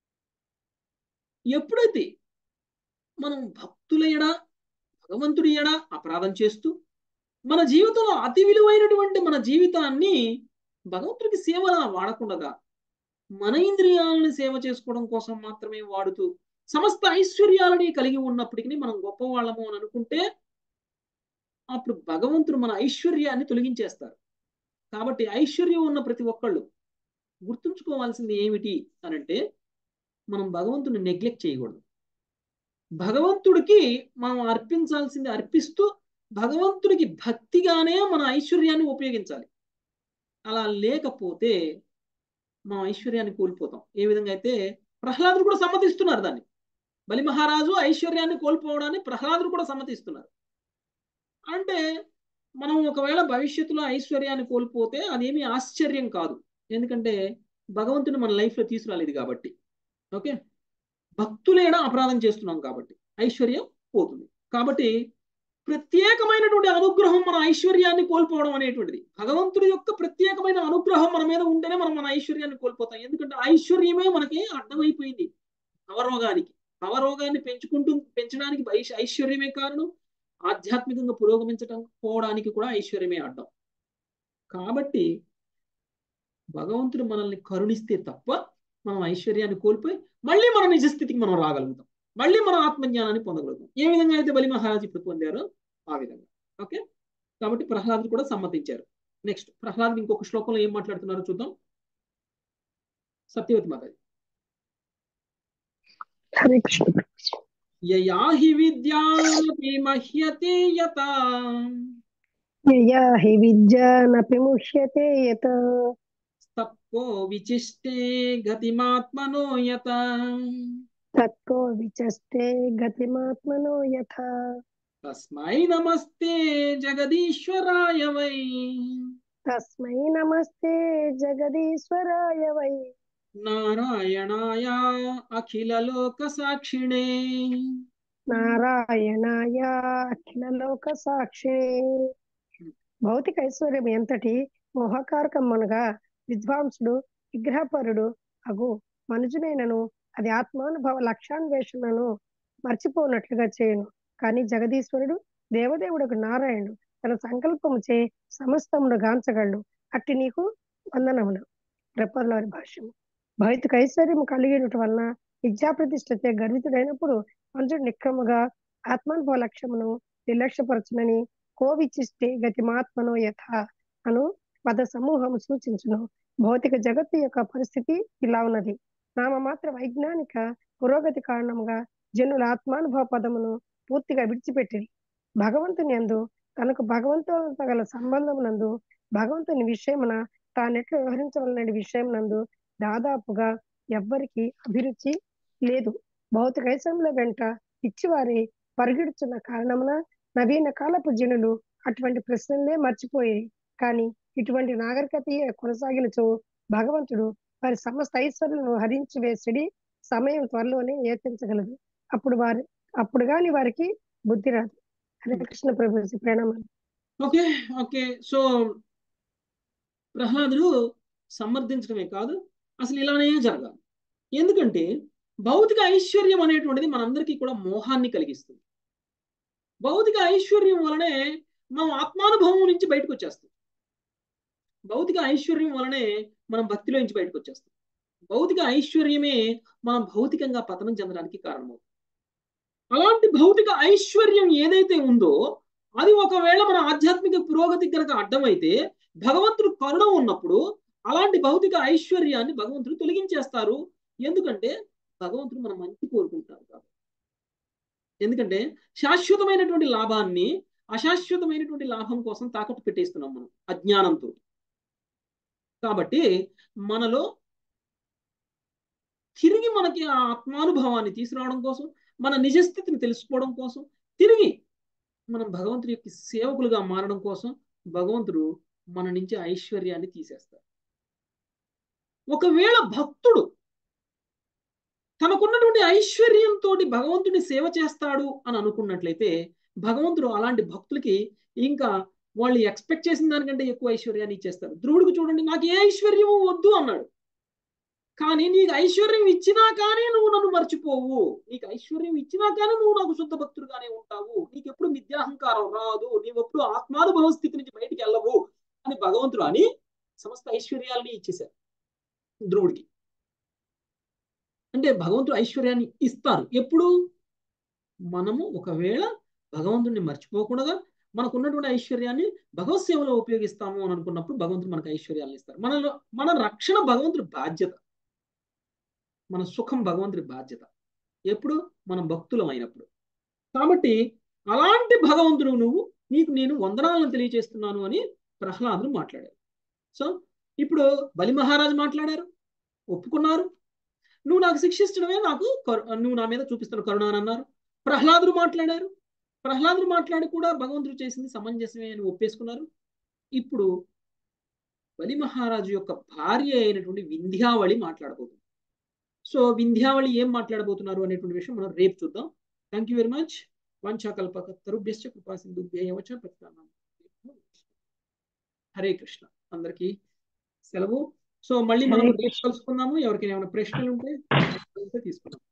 ఎప్పుడైతే మనం భక్తుల ఎడ భగవంతుడి ఎడ అపరాధం చేస్తూ మన జీవితంలో అతి విలువైనటువంటి మన జీవితాన్ని భగవంతుడికి సేవలా వాడకుండా మన ఇంద్రియాలను సేవ చేసుకోవడం కోసం మాత్రమే వాడుతూ సమస్త ఐశ్వర్యాలని కలిగి ఉన్నప్పటికీ మనం గొప్పవాళ్ళము అని అనుకుంటే అప్పుడు భగవంతుడు మన ఐశ్వర్యాన్ని తొలగించేస్తారు. కాబట్టి ఐశ్వర్యం ఉన్న ప్రతి ఒక్కళ్ళు గుర్తుంచుకోవాల్సింది ఏమిటి అనంటే మనం భగవంతుని నెగ్లెక్ట్ చేయకూడదు. భగవంతుడికి మనం అర్పించాల్సింది అర్పిస్తూ భగవంతుడికి భక్తిగానే మన ఐశ్వర్యాన్ని ఉపయోగించాలి. అలా లేకపోతే మనం ఐశ్వర్యాన్ని కోల్పోతాం. ఏ విధంగా అయితే ప్రహ్లాదుడు కూడా సమ్మతిస్తున్నారు దాన్ని. బలి మహారాజు ఐశ్వర్యాన్ని కోల్పోవడాన్ని ప్రహ్లాదుడు కూడా సమ్మతిస్తున్నారు. అంటే మనం ఒకవేళ భవిష్యత్తులో ఐశ్వర్యాన్ని కోల్పోతే అదేమీ ఆశ్చర్యం కాదు, ఎందుకంటే భగవంతుని మన లైఫ్లో తీసుకురాలేదు కాబట్టి. ఓకే, భక్తులేనా అపరాధం చేస్తున్నాం కాబట్టి ఐశ్వర్యం పోతుంది. కాబట్టి ప్రత్యేకమైనటువంటి అనుగ్రహం మన ఐశ్వర్యాన్ని కోల్పోవడం అనేటువంటిది, భగవంతుడి యొక్క ప్రత్యేకమైన అనుగ్రహం మన మీద ఉంటేనే మనం మన ఐశ్వర్యాన్ని కోల్పోతాం. ఎందుకంటే ఐశ్వర్యమే మనకి అడ్డమైపోయింది భవరోగానికి. భవరోగాన్ని పెంచుకుంటూ పెంచడానికి ఐశ్వర్యమే కారణం, ఆధ్యాత్మికంగా పురోగమించడం పోవడానికి కూడా ఐశ్వర్యమే అడ్డం. కాబట్టి భగవంతుడు మనల్ని కరుణిస్తే తప్ప మనం ఐశ్వర్యాన్ని కోల్పోయి మళ్ళీ మన నిజస్థితికి మనం రాగలుగుతాం, మళ్ళీ మన ఆత్మజ్ఞానాన్ని పొందగలుగుతాం. ఏ విధంగా అయితే బలి మహారాజు ఇప్పుడు పొందారో ఆ విధంగా. ఓకే, కాబట్టి ప్రహ్లాదుడు కూడా సమ్మతించారు. నెక్స్ట్ ప్రహ్లాదుడు ఇంకొక శ్లోకంలో ఏం మాట్లాడుతున్నారో చూద్దాం. సత్యవతి మాతాజీ. యయా హి విద్యానపి మహ్యతే యతా యయా హి విద్యానపి ముహ్యతే యతా తత్కో విచిష్టే గతిమాత్మనో యతా తత్కో విచష్టే గతిమాత్మనో యథా తస్మై నమస్తే జగదీశ్వరాయ వై తస్మై నమస్తే జగదీశ్వరాయ వై నారాయణాయ అఖిల లోక సాక్షిణే నారాయణాయ అఖిల లోక సాక్షిణే. భౌతిక ఐశ్వర్యం ఎంతటి మోహకారకమ్మనగా విద్వాంసుడు విగ్రహపరుడు అగు మనుజునైనను అది ఆత్మానుభవ లక్ష్యాన్వేషణను మర్చిపోనట్లుగా చేయను. కానీ జగదీశ్వరుడు దేవదేవుడకు నారాయణుడు తన సంకల్పము చే సమస్తమును గాంచగలడు. అట్టి నీకు వందనములు. రెప్పర్లారి భాష్యము. భౌతిక ఐశ్వర్యము కలిగినటు వలన విద్యాప్రతిష్టతే గర్వితుడైనప్పుడు మనుషుడు నిక్రముగా ఆత్మానుభవ లక్ష్యమును నిర్లక్ష్యపరచునని కోవిచిష్టే గతిమాత్మనో యథ అను పద సమూహము సూచించును. భౌతిక జగత్తు యొక్క పరిస్థితి ఇలా ఉన్నది. నామమాత్ర వైజ్ఞానిక పురోగతి కారణంగా జనుల ఆత్మానుభవ పదమును పూర్తిగా విడిచిపెట్టింది. భగవంతుని యందు తనకు భగవంతునితో గల సంబంధమునందు భగవంతుని విషయమున తానెట్లు వ్యవహరించవలన విషయం నందు దాదాపుగా ఎవ్వరికి అభిరుచి లేదు. భౌతిక ఐశ్వర్యముల వెంట పిచ్చివారి పరిగెడుచున్న కారణమున నవీన కాలపు జనులు అటువంటి ప్రశ్నలే మర్చిపోయాయి. కానీ ఇటువంటి నాగరికత కొనసాగినచో భగవంతుడు వారి సమస్త ఐశ్వర్యాలను హరించి వేసడి సమయం త్వరలోనే ఏర్పించగలదు. అప్పుడు వారి అప్పుడు గాని వారికి బుద్ధి రాదు. హరే కృష్ణ ప్రభు ప్రణామాలు. ఓకే ఓకే సో ప్రహ్లాదుడు సమర్థించడమే కాదు, అసలు ఇలానే జరగాలి. ఎందుకంటే భౌతిక ఐశ్వర్యం అనేటువంటిది మనందరికీ కూడా మోహాన్ని కలిగిస్తుంది. భౌతిక ఐశ్వర్యం వలనే మనం ఆత్మానుభవం నుంచి బయటకు వచ్చేస్తాం. భౌతిక ఐశ్వర్యం వలనే మనం భక్తిలో నుంచి బయటకు వచ్చేస్తాం. భౌతిక ఐశ్వర్యమే మనం భౌతికంగా పతనం చెందడానికి కారణమవుతుంది. అలాంటి భౌతిక ఐశ్వర్యం ఏదైతే ఉందో అది ఒకవేళ మన ఆధ్యాత్మిక పురోగతికి కనుక అడ్డమైతే భగవంతుడు కరుణ ఉన్నప్పుడు అలాంటి భౌతిక ఐశ్వర్యాన్ని భగవంతుడు తొలగించేస్తారు. ఎందుకంటే భగవంతుడు మన మంచి కోరుకుంటారు కాబట్టి. ఎందుకంటే శాశ్వతమైనటువంటి లాభాన్ని అశాశ్వతమైనటువంటి లాభం కోసం తాకట్టు పెట్టేస్తున్నాం మనం అజ్ఞానంతో. కాబట్టి మనలో తిరిగి మనకి ఆ ఆత్మానుభవాన్ని తీసుకురావడం కోసం, మన నిజస్థితిని తెలుసుకోవడం కోసం, తిరిగి మనం భగవంతుడి యొక్క సేవకులుగా మారడం కోసం భగవంతుడు మన నుంచి ఐశ్వర్యాన్ని తీసేస్తారు. ఒకవేళ భక్తుడు తనకున్నటువంటి ఐశ్వర్యంతో భగవంతుని సేవ చేస్తాడు అని అనుకున్నట్లయితే భగవంతుడు అలాంటి భక్తులకి ఇంకా వాళ్ళు ఎక్స్పెక్ట్ చేసిన దానికంటే ఎక్కువ ఐశ్వర్యాన్ని ఇచ్చేస్తారు. ధ్రువుడికి చూడండి, నాకు ఏ ఐశ్వర్యము వద్దు అన్నాడు, కానీ నీకు ఐశ్వర్యం ఇచ్చినా కానీ నువ్వు నన్ను మర్చిపోవు, నీకు ఐశ్వర్యం ఇచ్చినా కానీ నువ్వు నాకు శుద్ధ భక్తుడుగానే ఉంటావు, నీకు ఎప్పుడు మిథ్యాహంకారం రాదు, నీవెప్పుడు ఆత్మానుభవ స్థితి నుంచి బయటికి వెళ్ళవు అని భగవంతుడు అని సమస్త ఐశ్వర్యాలని ఇచ్చేశారు ధ్రువుడికి. అంటే భగవంతుడు ఐశ్వర్యాన్ని ఇస్తారు ఎప్పుడు మనము ఒకవేళ భగవంతుడిని మర్చిపోకుండా మనకున్నటువంటి ఐశ్వర్యాన్ని భగవత్ సేవలో ఉపయోగిస్తాము అని అనుకున్నప్పుడు భగవంతుడు మనకు ఐశ్వర్యాలను ఇస్తారు. మనలో మన రక్షణ భగవంతుడి బాధ్యత, మన సుఖం భగవంతుడి బాధ్యత ఎప్పుడు మనం భక్తులం అయినప్పుడు. కాబట్టి అలాంటి భగవంతుడు నువ్వు, నీకు నేను వందనాలను తెలియజేస్తున్నాను అని ప్రహ్లాదుడు మాట్లాడారు. సో ఇప్పుడు బలి మహారాజు మాట్లాడారు, ఒప్పుకున్నారు, నువ్వు నాకు శిక్షించడమే నాకు నువ్వు నా మీద చూపిస్తున్న కరుణ అని అన్నారు. ప్రహ్లాదుడు మాట్లాడారు, ప్రహ్లాదుడు మాట్లాడి కూడా భగవంతుడు చేసింది సమంజసమే అని ఒప్పేసుకున్నారు. ఇప్పుడు బలి మహారాజు యొక్క భార్య అయినటువంటి వింధ్యావళి మాట్లాడబోతుంది. సో వింధ్యావళి ఏం మాట్లాడబోతున్నారు అనేటువంటి విషయం మనం రేపు చూద్దాం. Thank you very much. వంచాకల్పతరుభ్యశ్చ కృపా సింధుభ్యో చ పతితానాం. హరే కృష్ణ. అందరికీ సెలవు. సో మళ్ళీ మనం రేపు కలుసుకుందాము. ఎవరికైనా ఏమైనా ప్రశ్నలు ఉంటే తీసుకుందాం.